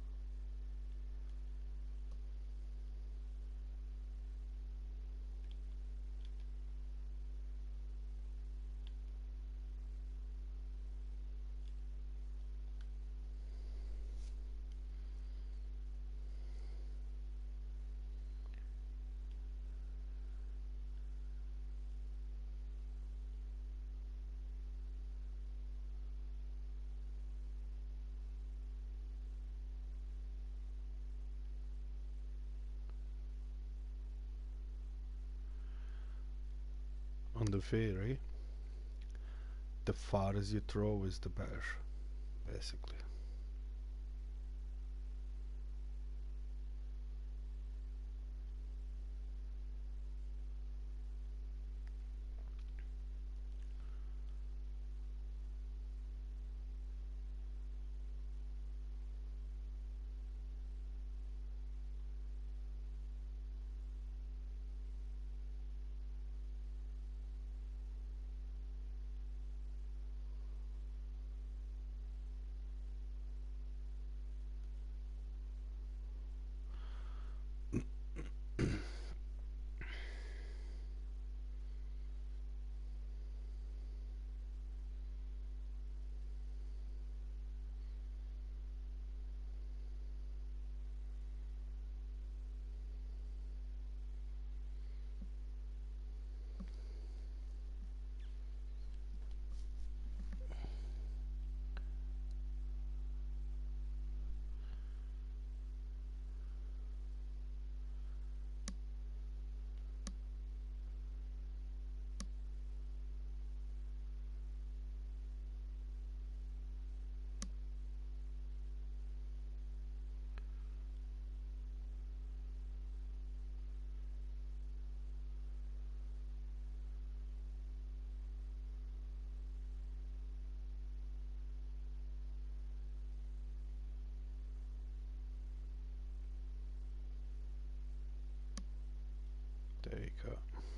On the ferry, the farthest you throw is the better, basically. There you go.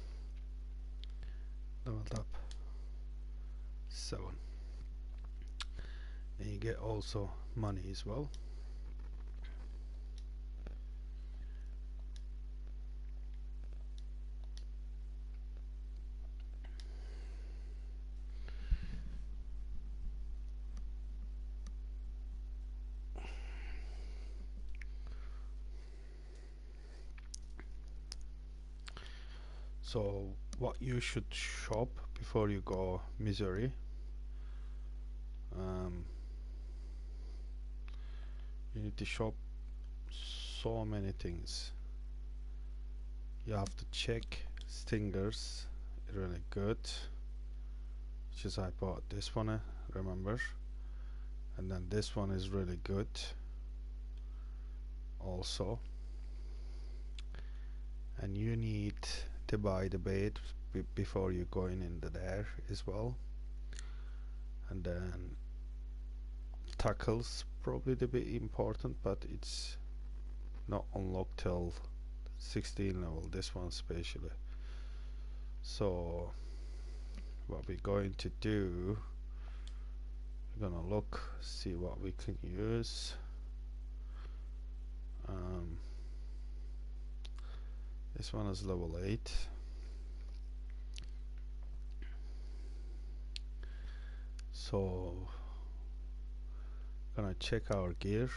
Leveled up 7. And you get also money as well. So what you should shop before you go Missouri, you need to shop so many things. You have to check Stingers, really good. Which is I bought this one, remember? And then this one is really good also. And you need to buy the bait before you going in there as well. And then tackles probably the bit important, but it's not unlocked till 16 level, this one especially. So what we're going to do, we're gonna look, see what we can use. This one is level 8. So gonna check our gear.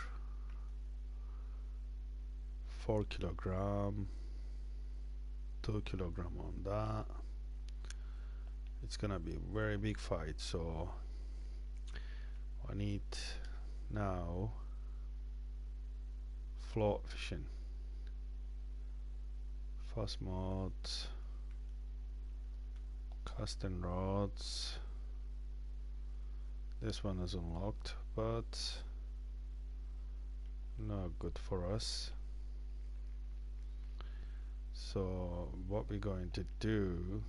4 kilogram, 2 kilogram on that. It's gonna be a very big fight, so I need now float fishing, fast mode, casting rods. This one is unlocked, but not good for us. So what we're going to do,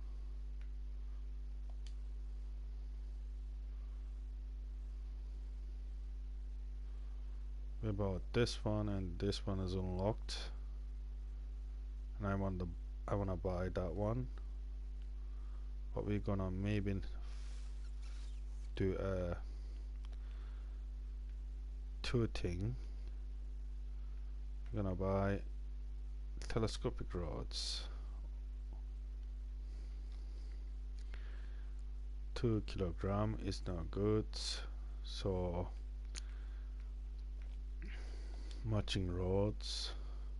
we bought this one and this one is unlocked, and I wanna buy that one, but we're gonna maybe do a two thing. We're gonna buy telescopic rods, 2 kilogram is not good, so matching rods,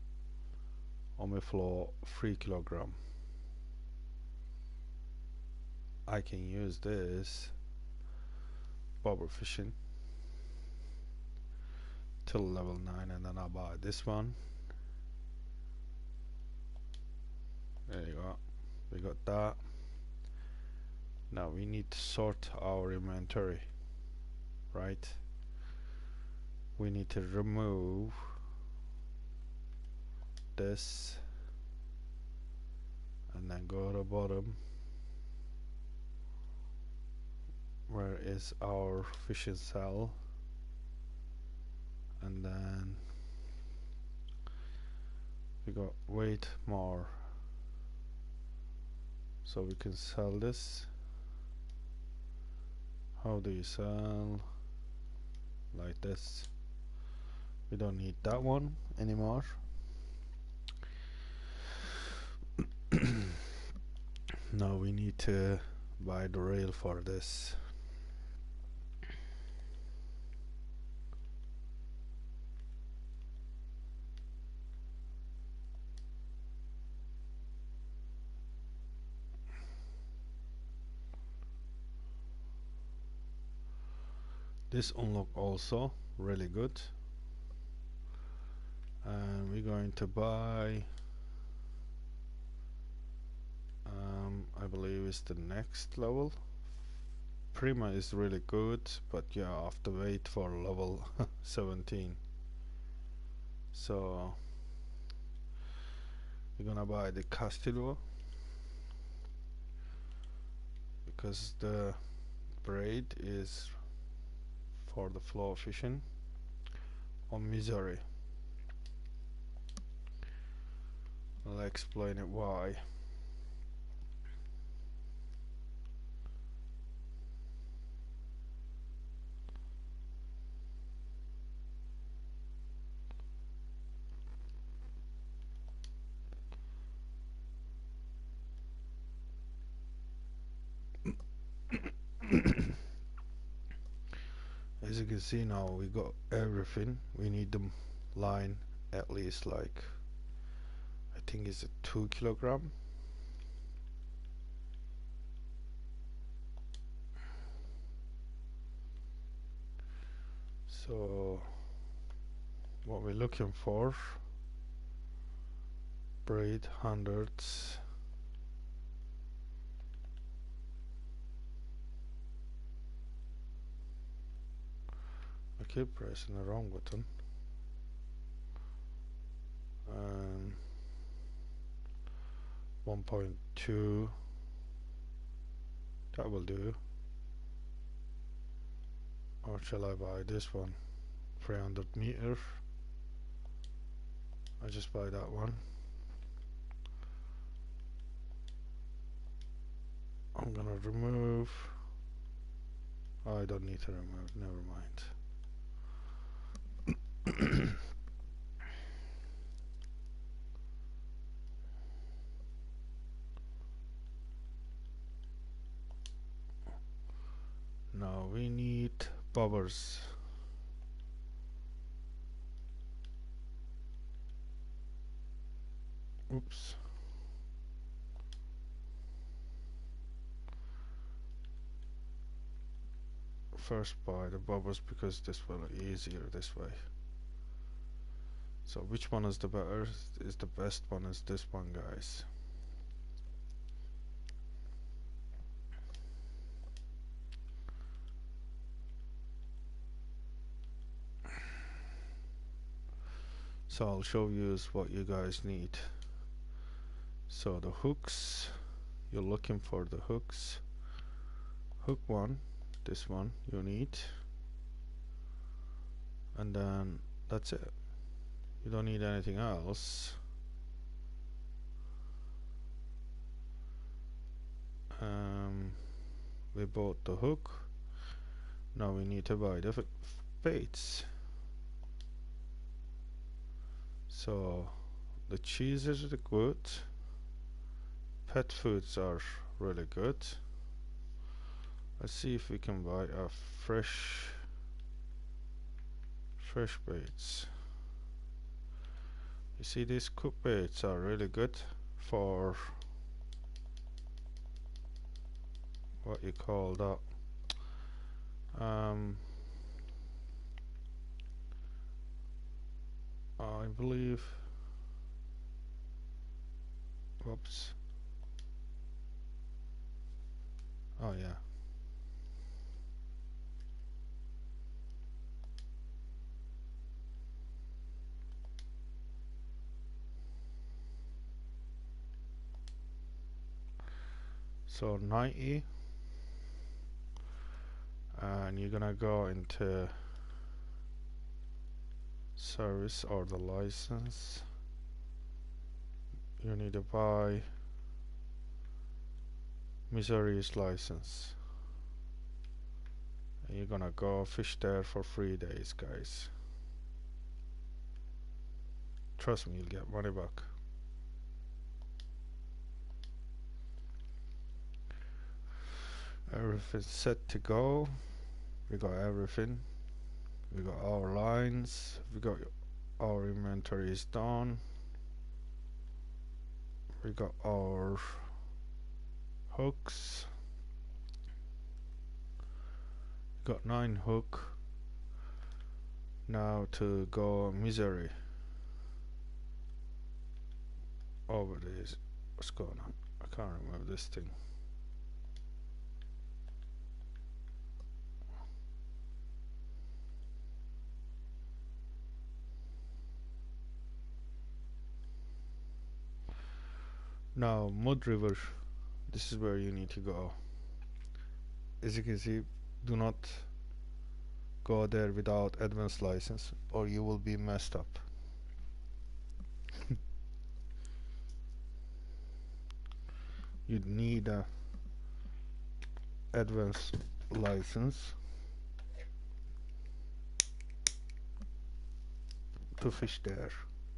Omiflow 3 kilogram. I can use this bobber fishing till level 9, and then I'll buy this one. There you go, we got that. Now we need to sort our inventory, right? We need to remove this and then go to the bottom. Where is our fishing cell? And then we got wait more, so we can sell this. How do you sell? Like this. We don't need that one anymore. Now we need to buy the rail for this. This unlock also really good, and we're going to buy I believe it's the next level. Prima is really good, but yeah, I have to wait for level 17. So we're gonna buy the Castillo because the braid is for the flow fishing on Missouri. I'll explain it why. As you can see now, we got everything. We need the line at least like, I think it's a 2 kilogram. So what we're looking for, braid hundreds, keep pressing the wrong button. And 1.2, that will do. Or shall I buy this one? 300 meters. I just buy that one. I'm gonna remove. Oh, I don't need to remove, never mind. Now we need bubbers. Oops. First buy the bubbers because this will be easier this way. So which one is the better? Is the best one is this one, guys. So I'll show you what you guys need. So the hooks, you're looking for the hooks. Hook one, this one you need, and then that's it. You don't need anything else. We bought the hook. Now we need to buy the baits. So the cheeses are good. Pet foods are really good. Let's see if we can buy a fresh baits. You see, these cooked baits are really good for what you call that. I believe. Whoops. Oh yeah. So 90, and you're gonna go into service or the license. You need to buy Missouri's license, and you're gonna go fish there for 3 days, guys. Trust me, you'll get money back. Everything's set to go. We got everything. We got our lines. We got our inventory is done. We got our hooks. We got 9 hook. Now to go Missouri. Over this. What's going on? I can't remember this thing. Now Mud River, this is where you need to go. As you can see, do not go there without advanced license or you will be messed up. You need a advanced license to fish there.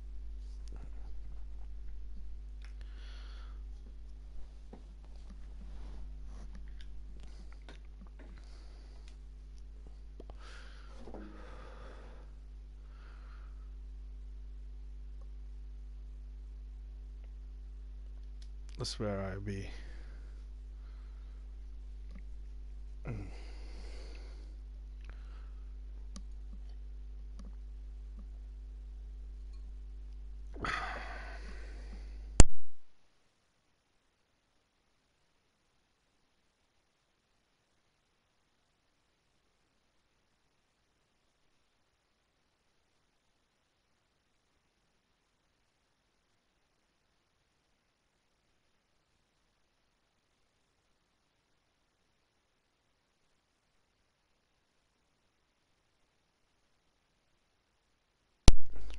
That's where I be.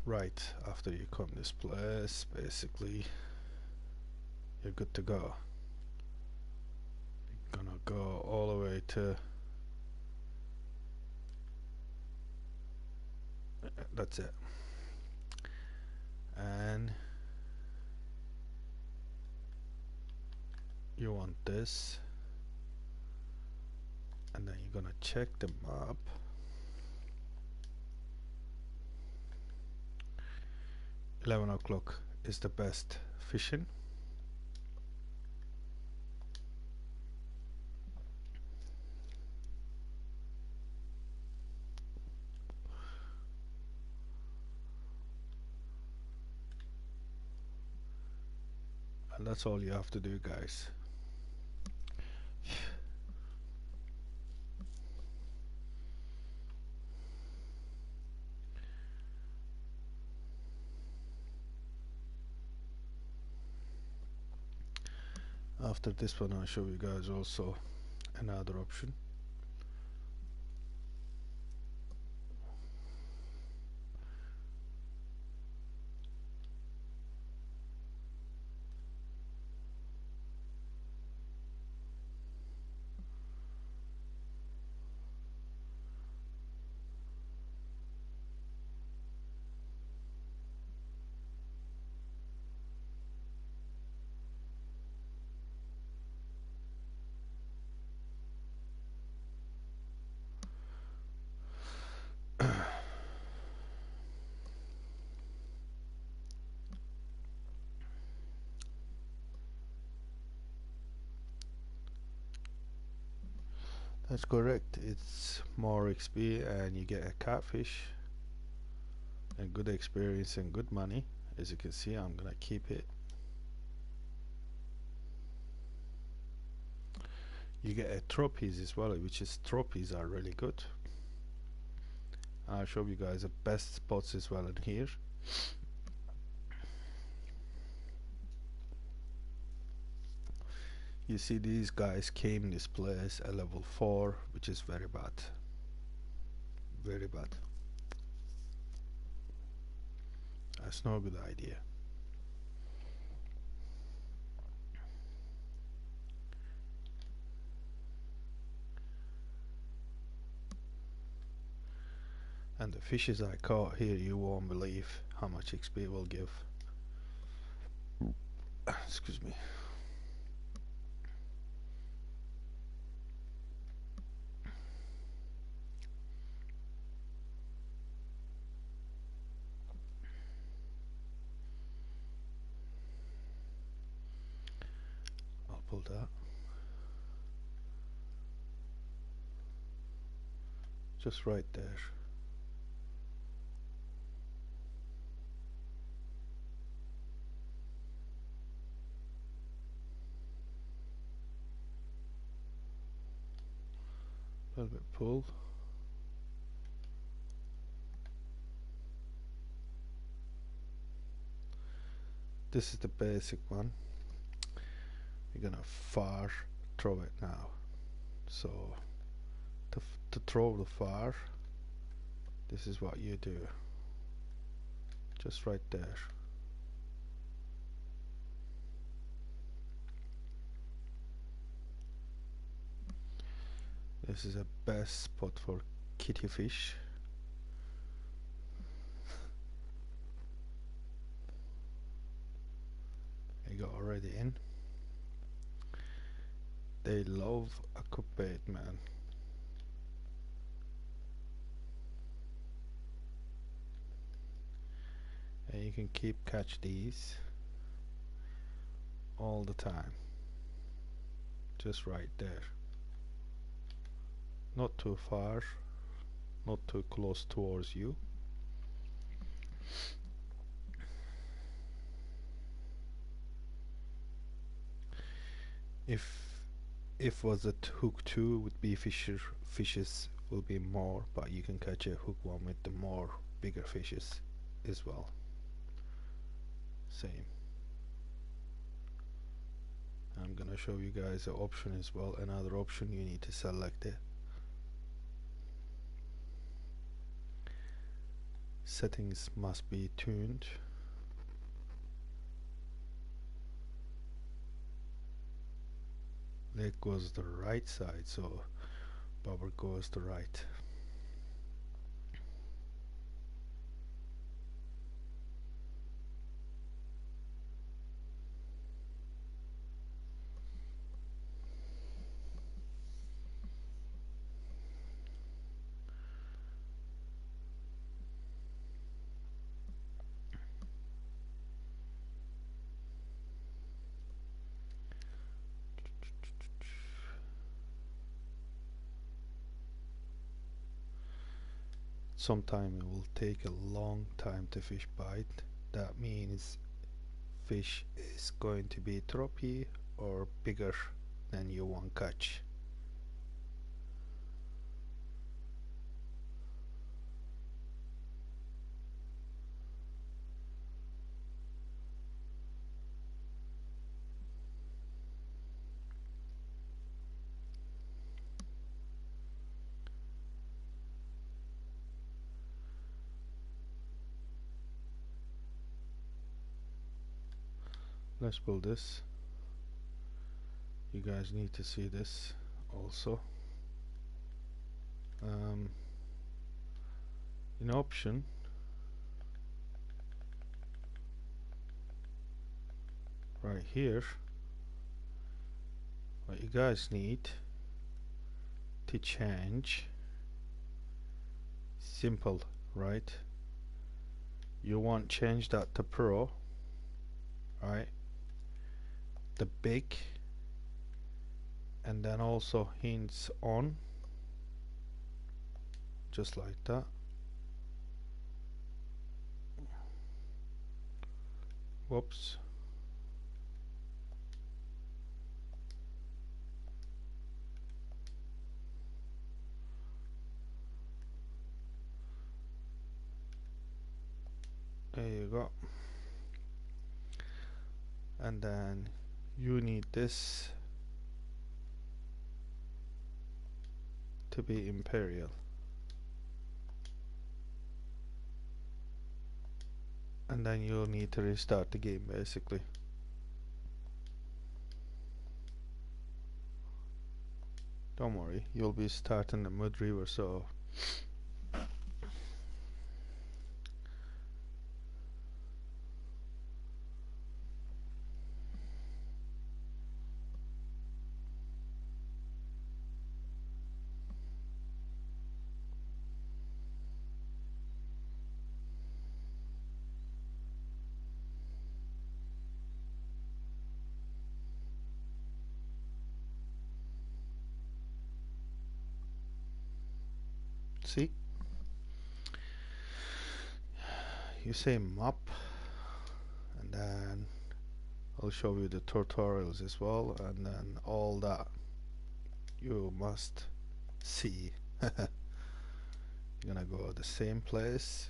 Right after you come this place, basically you're good to go. You're gonna go all the way to that's it, and you want this, and then you're gonna check the map. 11 o'clock is the best fishing. And that's all you have to do, guys. After this one I'll show you guys also another option. That's correct, it's more XP and you get a catfish, a good experience and good money. As you can see, I'm gonna keep it. You get a trophies as well, which is trophies are really good. I'll show you guys the best spots as well in here. You see these guys came this place at level 4, which is very bad. Very bad. That's no good idea. And the fishes I caught here, you won't believe how much XP will give. Excuse me. I'll pull that. Just right there. A little bit pull. This is the basic one. You're gonna far throw it now. So to throw the far, this is what you do. Just right there. This is a best spot for kitty fish. They got already in. They love a cup bait, man. And you can keep catch these all the time. Just right there. Not too far, not too close towards you. If was a hook 2 would be fishes will be more, but you can catch a hook 1 with the more bigger fishes as well. Same. I'm gonna show you guys the option as well. Another option, you need to select it. settings must be tuned. Leg goes the right side, so bobber goes the right. Sometimes it will take a long time to fish bite. That means fish is going to be trophy or bigger than you want catch. Let's pull this. You guys need to see this also. In option, right here, what you guys need to change, simple, right? You want change that to pro, right? The big, and then also hints on, just like that. Whoops. There you go. And then you need this to be imperial. And then you'll need to restart the game basically. Don't worry, you'll be starting the mud river, so see, you say map, and then I'll show you the tutorials as well, and then all that you must see. You're gonna go the same place,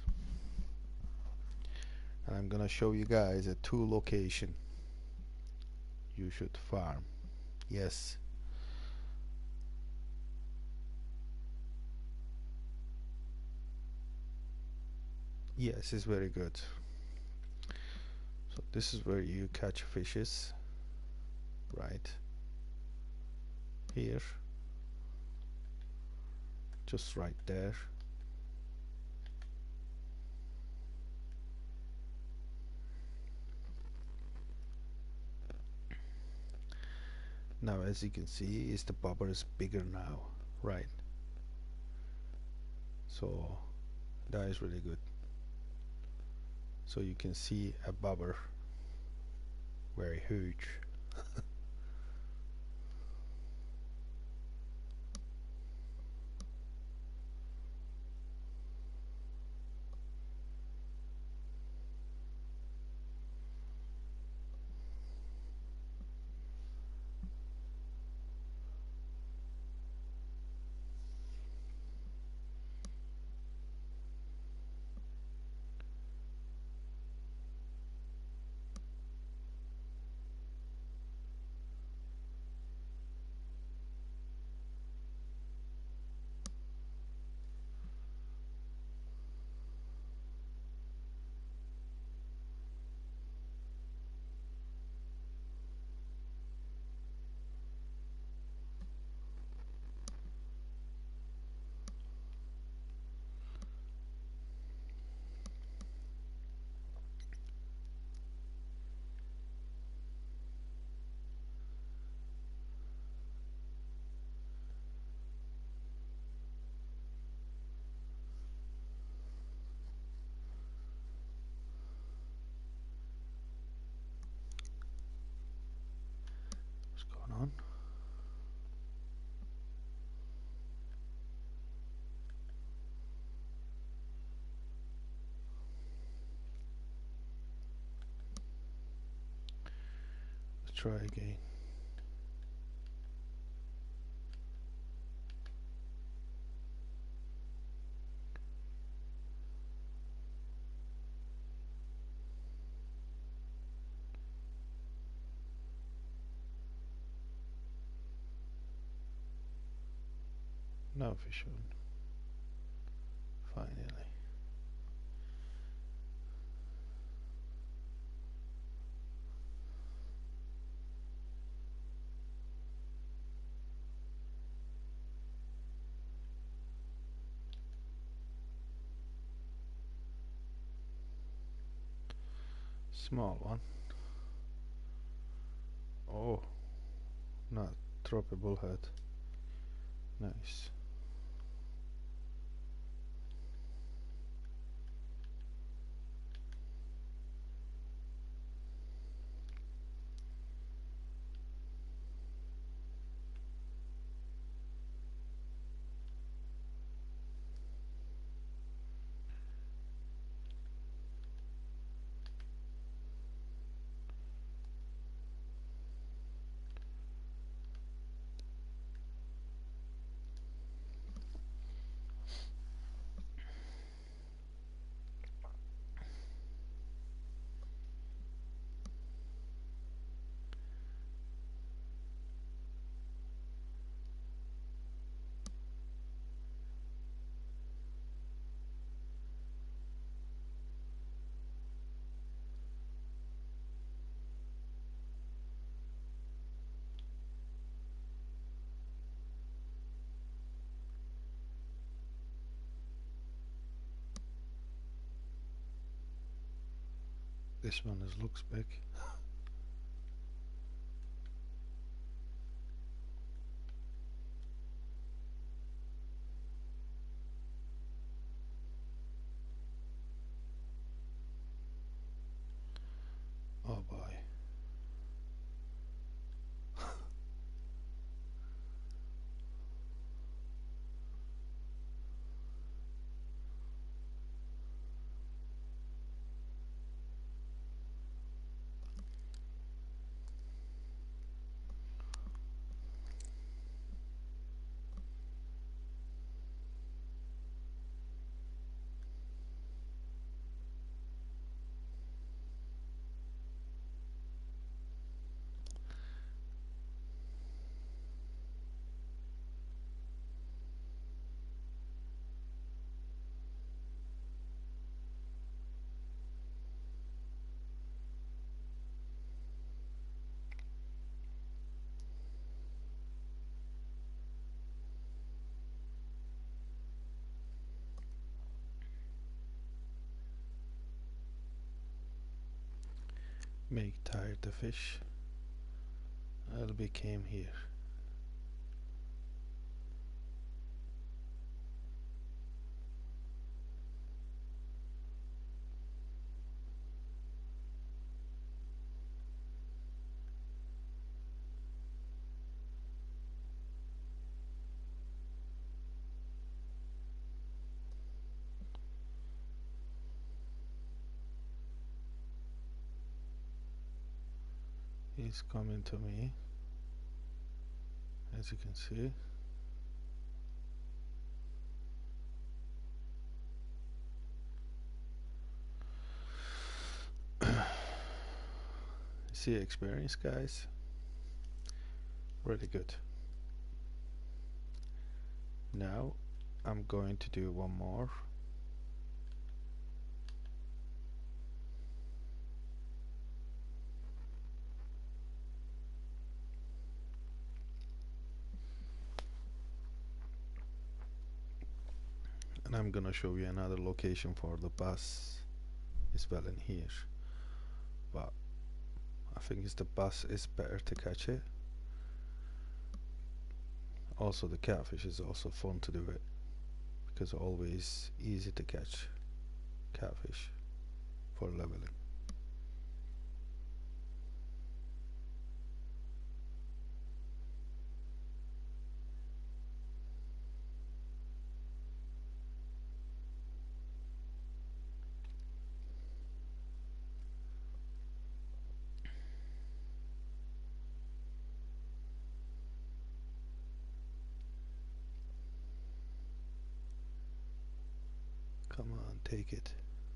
and I'm gonna show you guys a 2 location you should farm. Yes, yes, it's very good. So this is where you catch fishes, right here, just right there. Now as you can see, is the bobber is bigger now, right? So that is really good. So you can see a bobber very huge. try again. No fish on. Finally. Small one. Oh, not drop a bullhead. Nice. This one looks big. Oh boy. Make tired the fish. I'll became here. He's coming to me, as you can see. See experience, guys. Really good. Now I'm going to do one more. And I'm gonna show you another location for the bus as well in here. But I think it's the bus is better to catch it. Also the catfish is also fun to do it, because always easy to catch catfish for leveling. Come on, take it.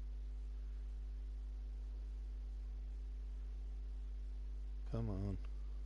Come on.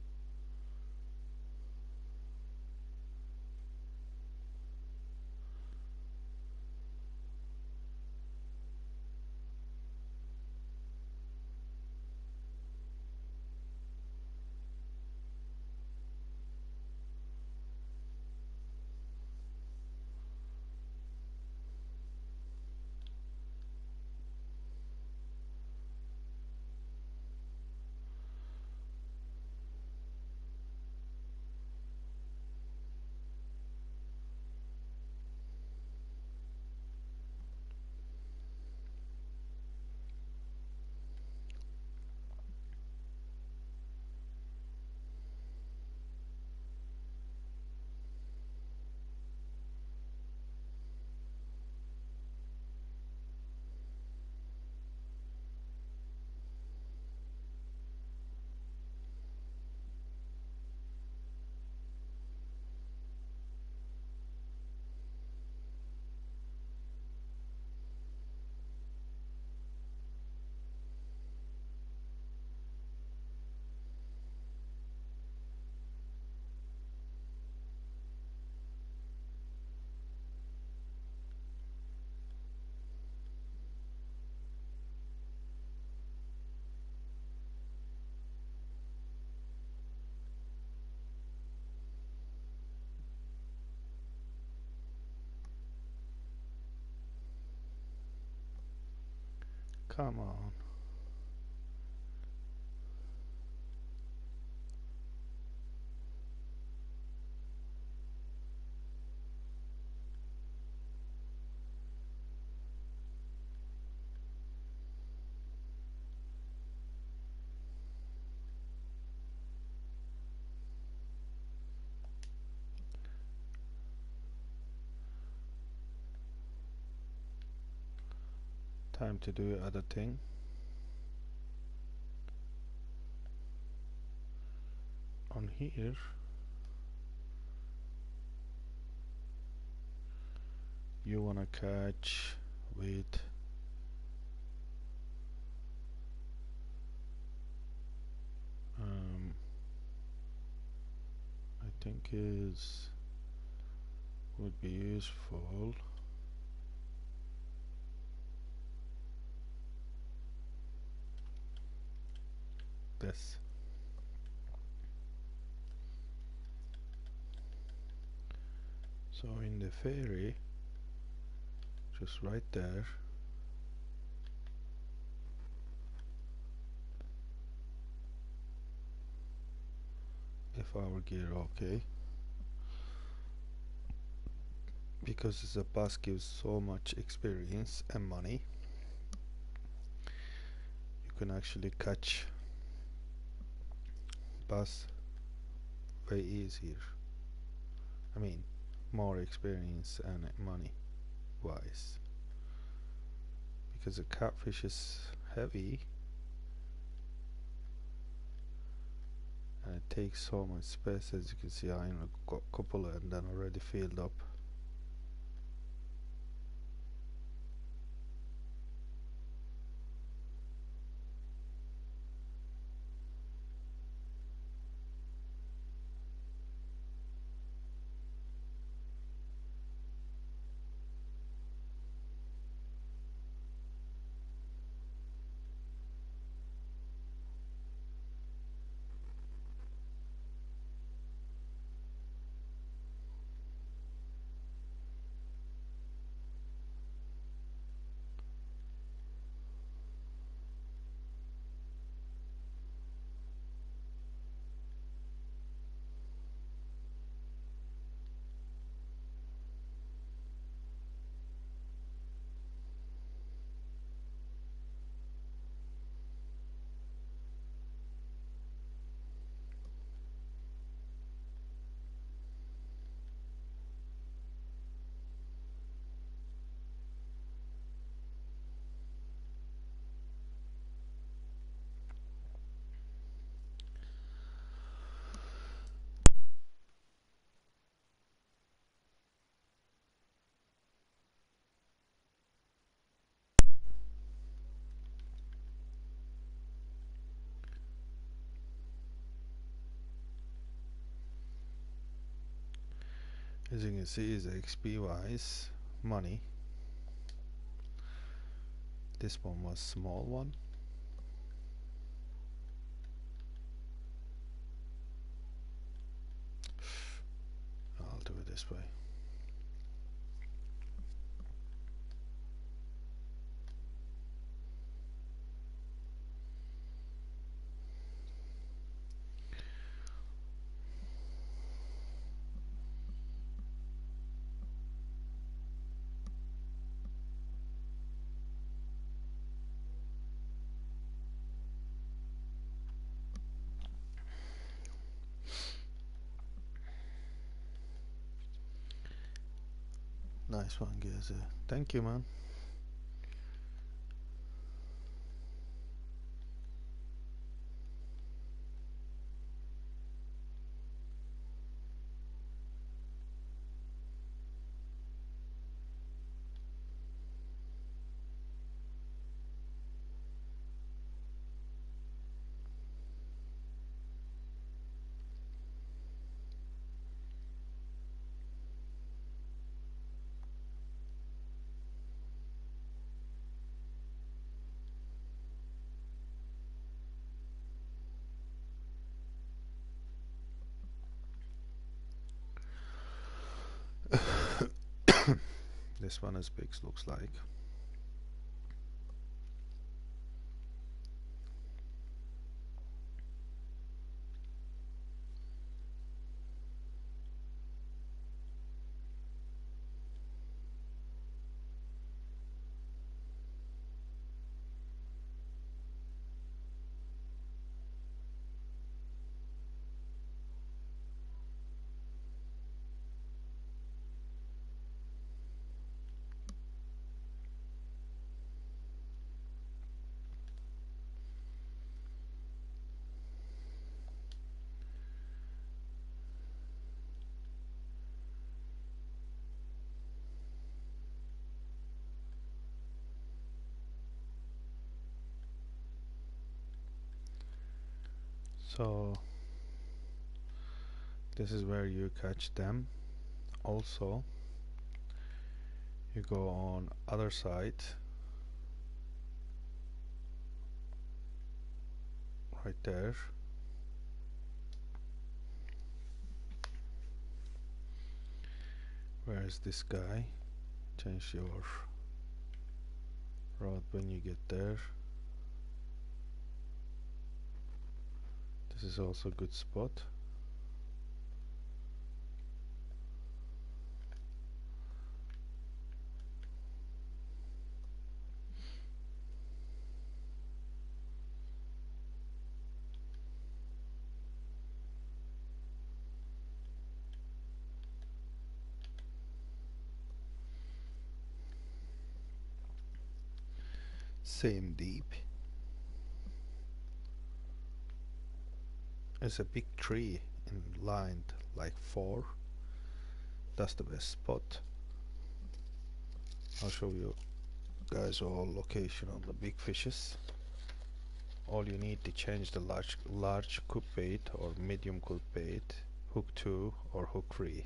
Come on. Time to do other thing. On here, you wanna catch with I think is would be useful. This. So in the ferry, just right there, if our gear okay, because the bus gives so much experience and money, you can actually catch bus way easier. I mean, more experience and money wise, because the catfish is heavy and it takes so much space. As you can see, I got a couple and then already filled up. As you can see, is XP wise money. This one was small one. I'll do it this way. Nice one, Geze. Thank you, man. This one is big, looks like. So this is where you catch them. Also, you go on other side, right there. Where is this guy? Change your rod when you get there. This is also a good spot. Same deep. There's a big tree lined like 4. That's the best spot. I'll show you guys all location on the big fishes. All you need to change the large cook bait or medium cook bait, hook 2 or hook 3.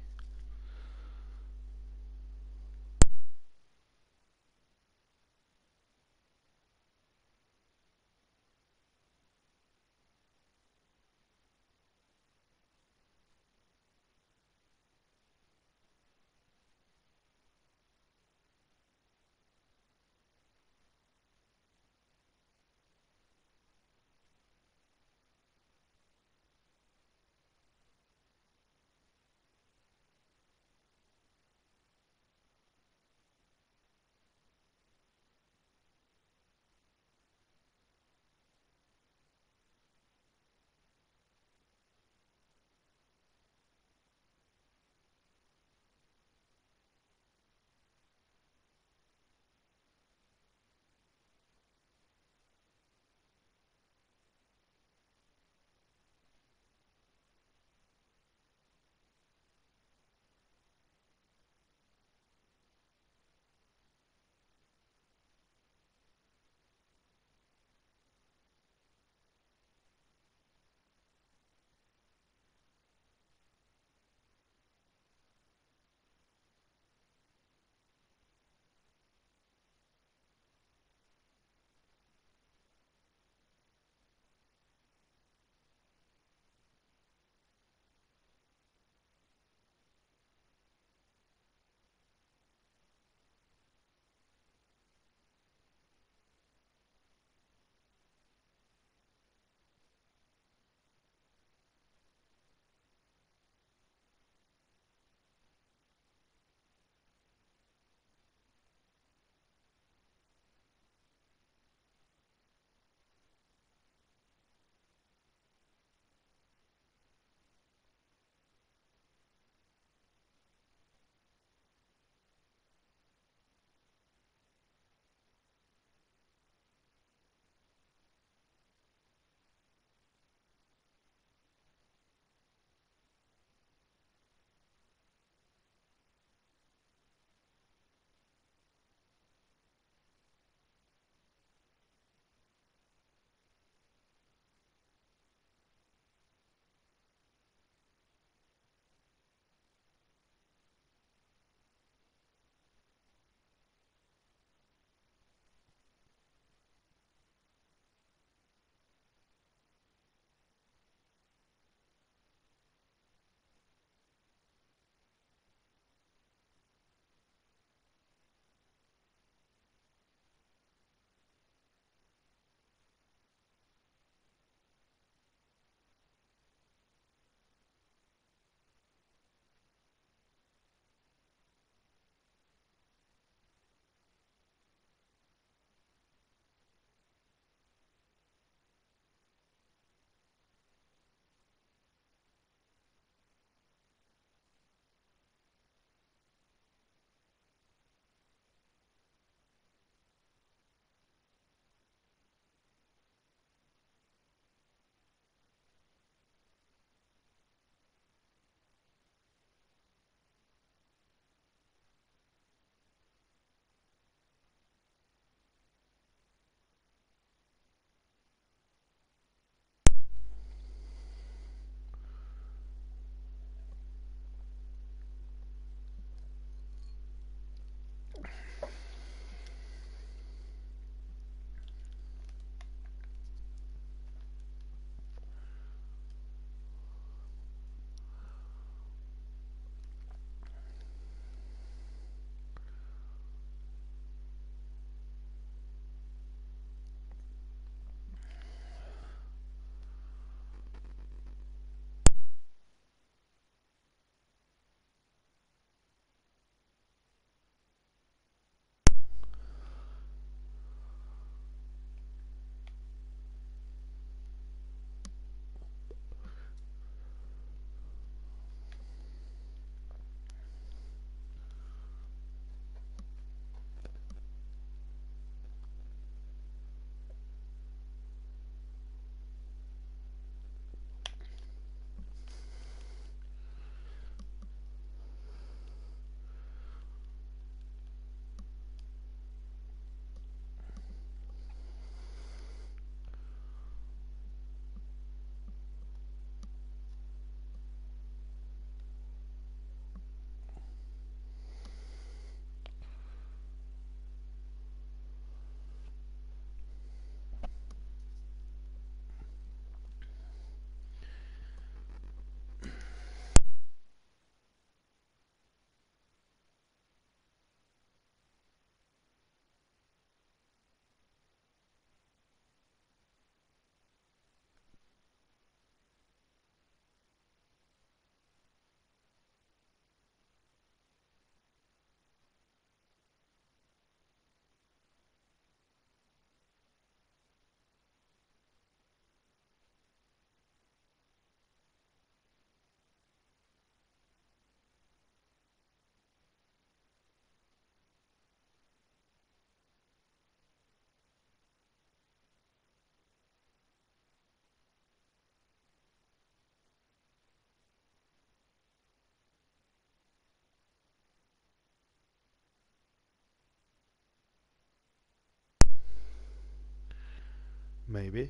maybe.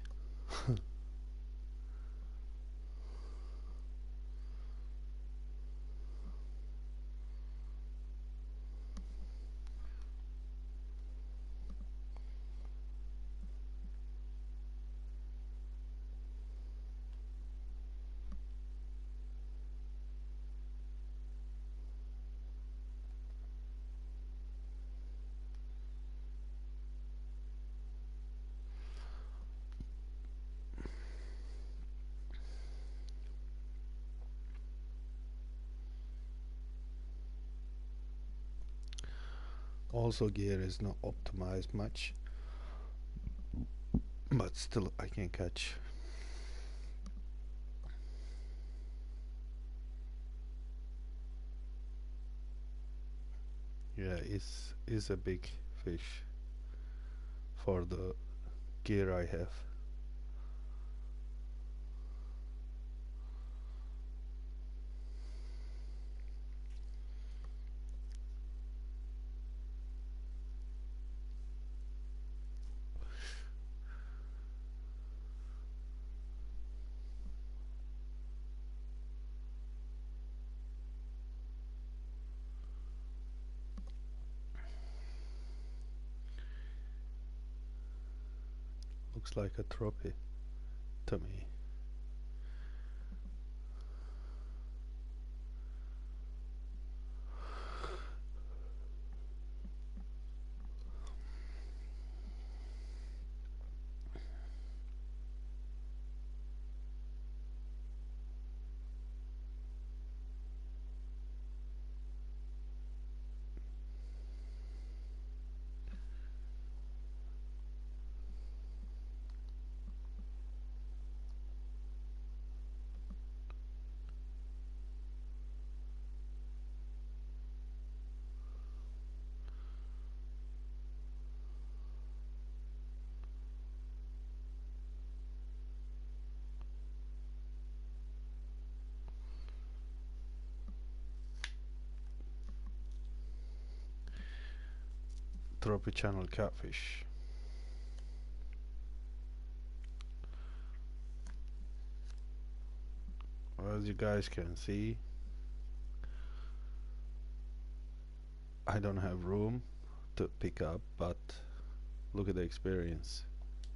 Also, gear is not optimized much, but still I can catch. Yeah, is a big fish for the gear I have. Looks like a trophy to me. Trophy channel catfish. As you guys can see, I don't have room to pick up, but look at the experience.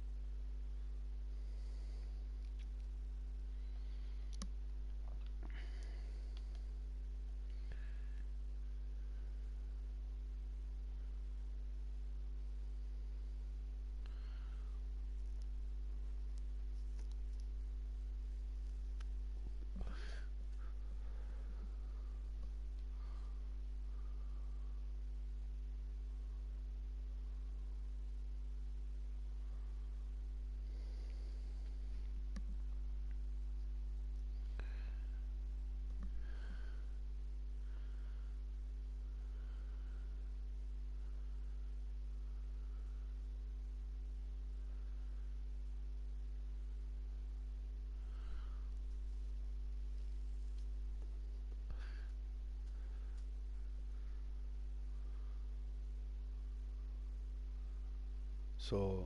So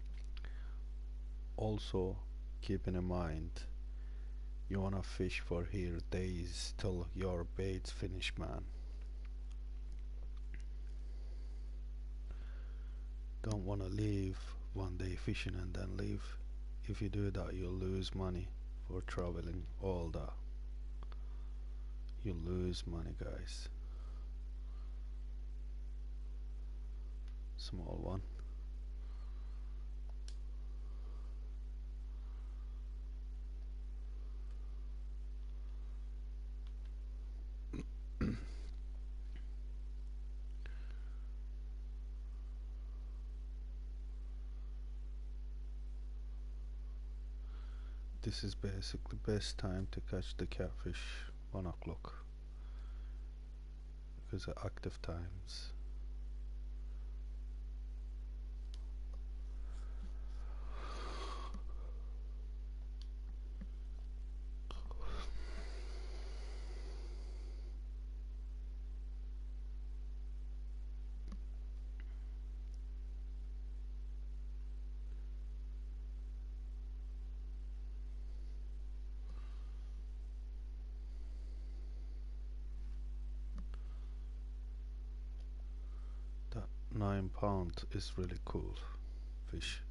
also keeping in mind, you wanna fish for here days till your bait's finished, man. Don't wanna leave one day fishing and then leave. If you do that, you'll lose money for traveling all that. You lose money, guys. Small one. This is basically the best time to catch the catfish, 1 o'clock, because of active times. 9 pound is really cool fish.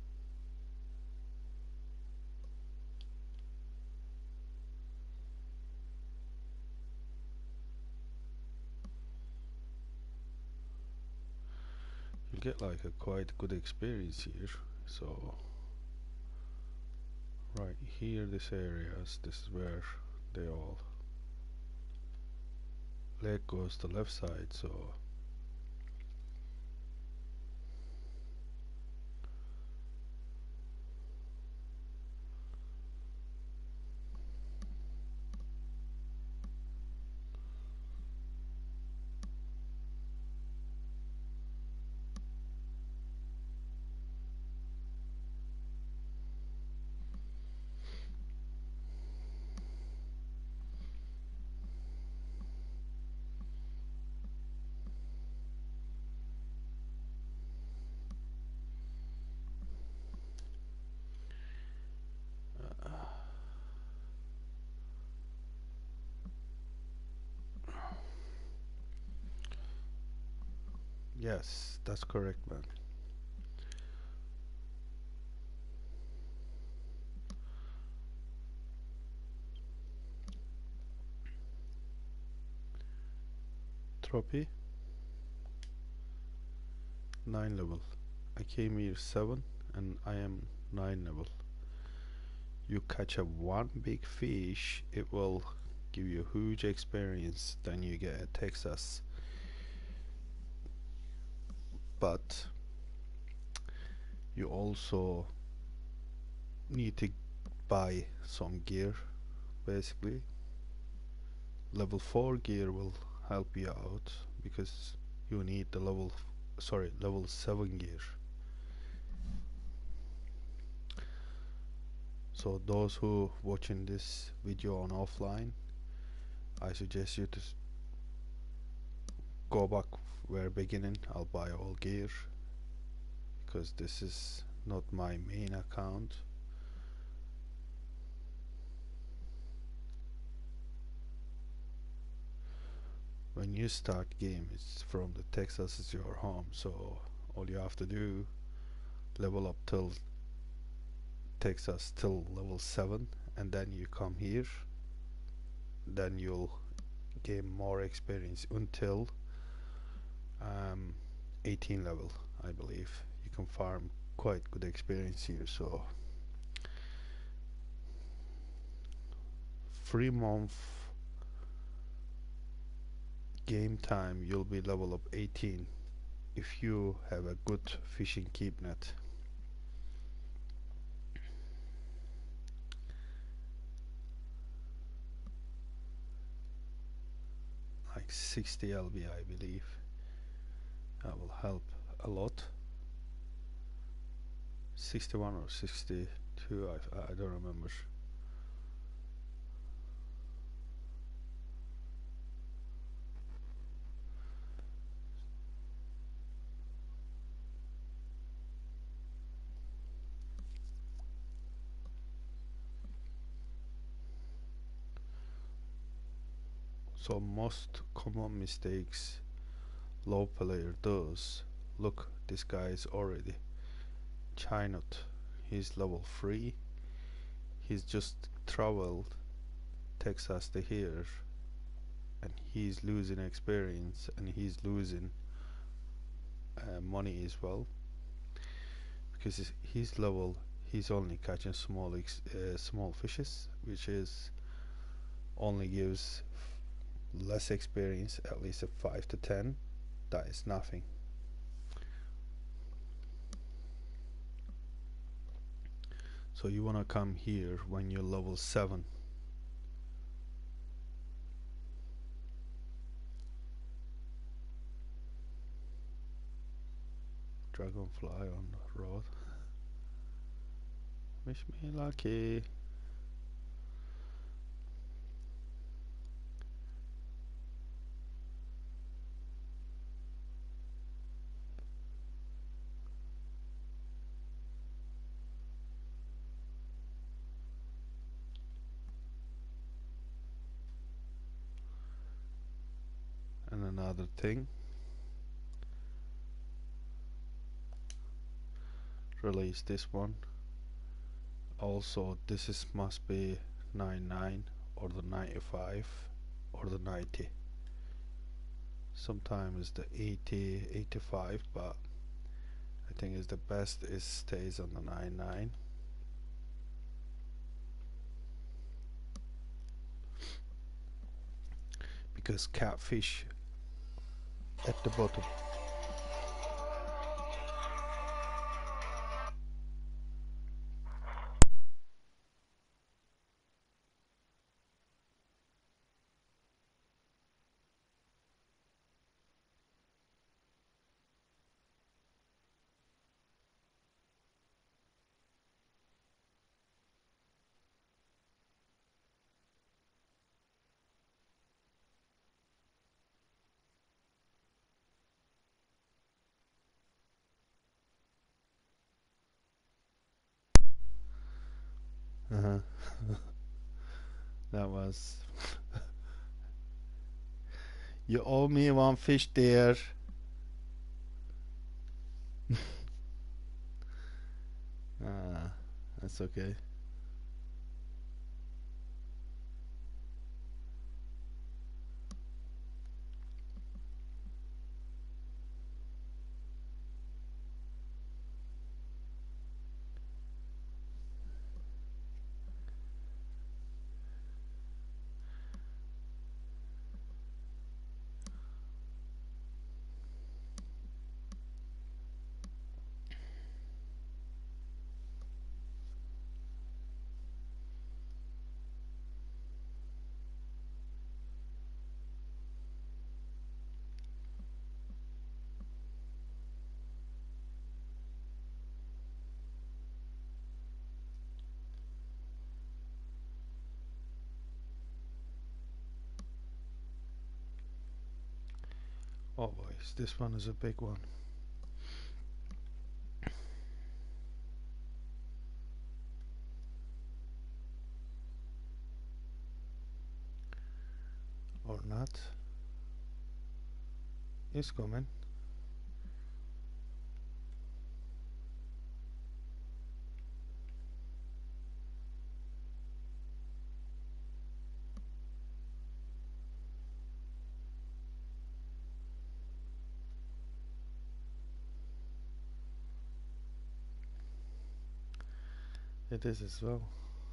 You get like a quite good experience here. So right here, this areas, this is where they all leg goes to left side. So yes, that's correct, man. Trophy 9 level. I came here 7 and I am 9 level. You catch a one big fish, it will give you a huge experience than you get at Texas. But you also need to buy some gear. Basically, level 4 gear will help you out because you need the level 7 gear. So those who watching this video on offline, I suggest you to go back where beginning. I'll buy all gear because this is not my main account. When you start game, it's from the Texas is your home, so all you have to do, level up till Texas till level 7, and then you come here, then you'll gain more experience until 18 level, I believe. You can farm quite good experience here. So 3 month game time, you'll be level up 18 if you have a good fishing keep net. Like 60 lb, I believe. That will help a lot. 61 or 62, I don't remember. So most common mistakes low player does. Look, this guy is already Chinot. He's level 3. He's just traveled Texas to here and he's losing experience and he's losing money as well because his level, he's only catching small fishes, which is only gives less experience, at least a 5 to 10. That is nothing. So you want to come here when you're level 7. Dragonfly on the road. Wish me lucky. And another thing, release this one. Also, this is must be 99 or the 95 or the 90. Sometimes the 80, 85, but I think is the best is stays on the 99. Because catfish at the bottom. Uh-huh. That was you owe me one fish there. Ah, that's okay. Oh boys, this one is a big one. Or not. It's coming. It is as well.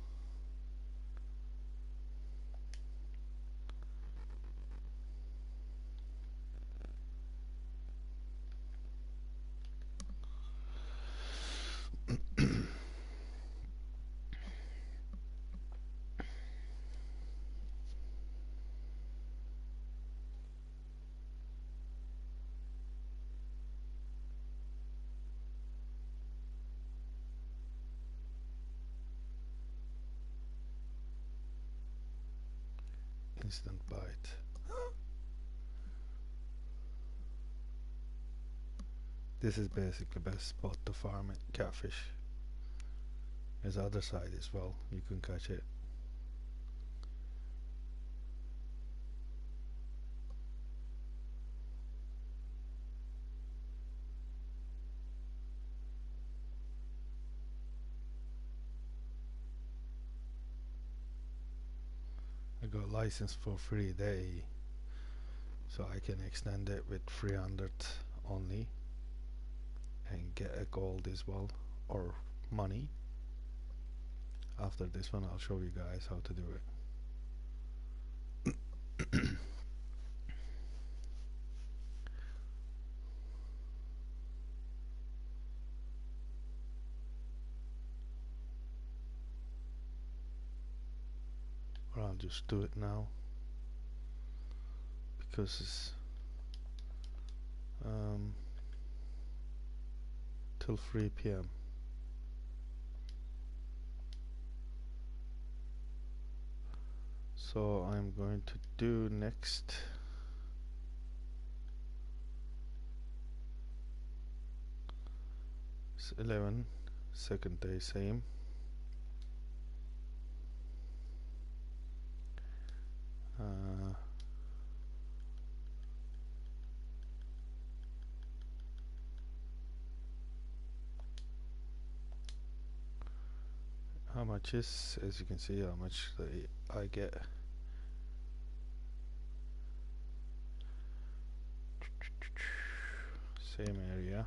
Instant bite. This is basically the best spot to farm it, catfish. There's the other side as well, you can catch it. I got license for 3 day, so I can extend it with 300 only and get a gold as well, or money. After this one I'll show you guys how to do it. Or I'll just do it now because it's till 3 p.m. So I'm going to do next it's 11, second day same. much is, as you can see, how much I get. Same area.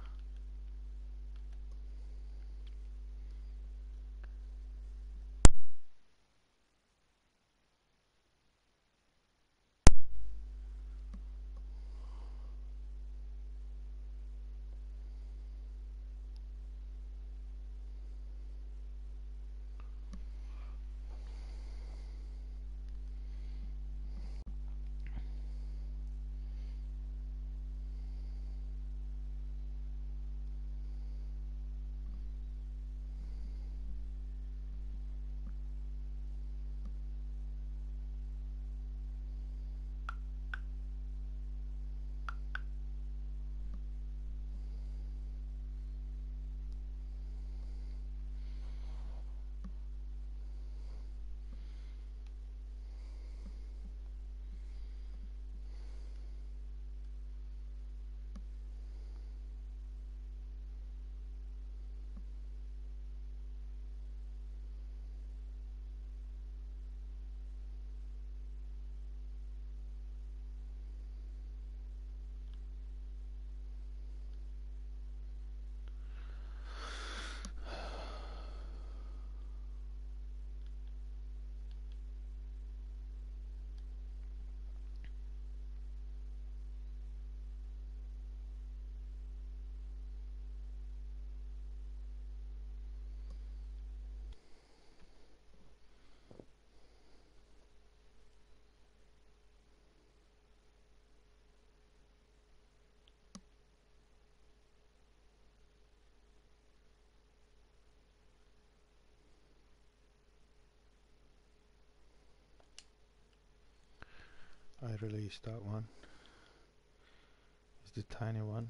I released that one. It's the tiny one.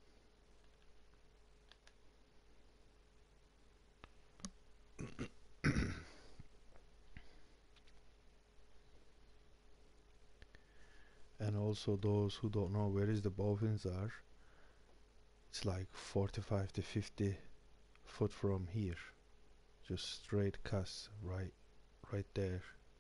And also those who don't know where is the bovines are, it's like 45 to 50 foot from here. Just straight cuss right there.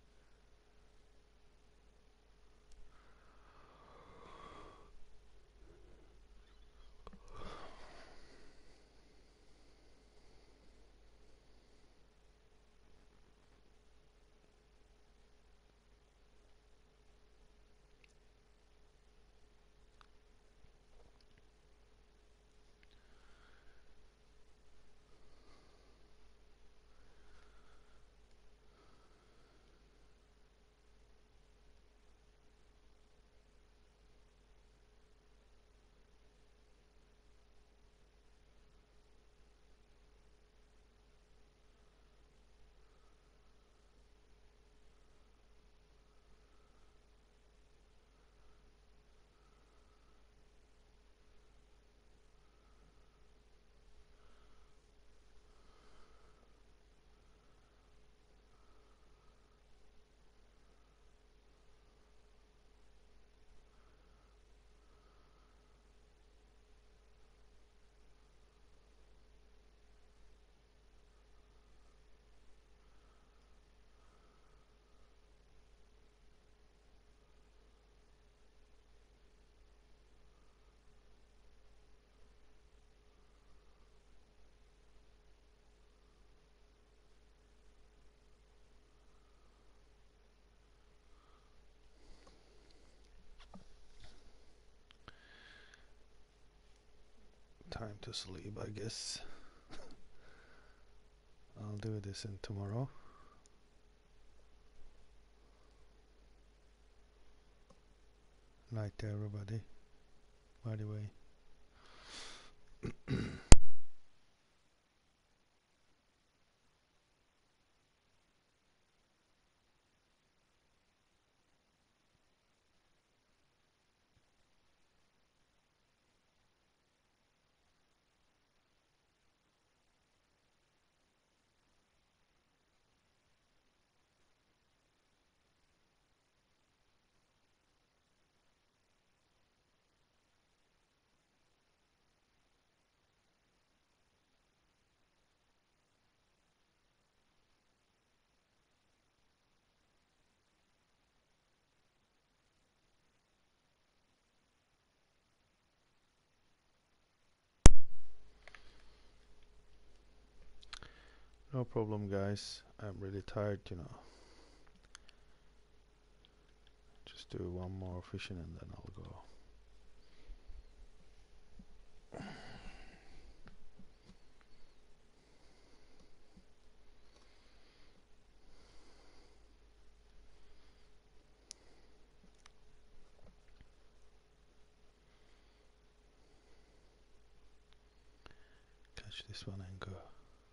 Time to sleep, I guess. I'll do this in tomorrow. Night to everybody, by the way. No problem, guys. I'm really tired, you know. Just do one more fishing and then I'll go. Catch this one and go.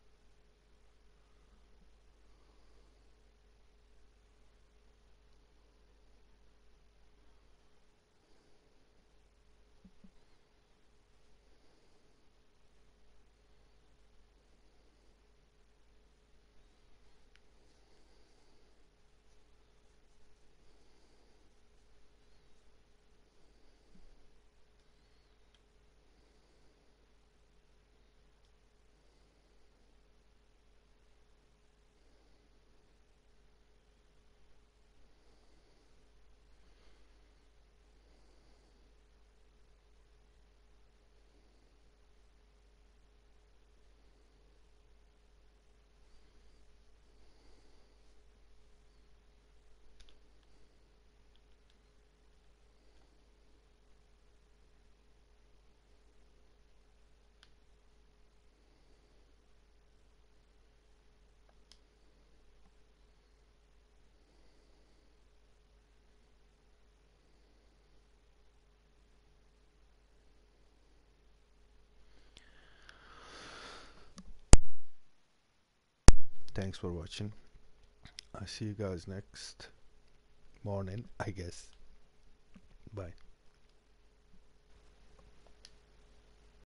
Thanks for watching. I see you guys next morning, I guess. Bye.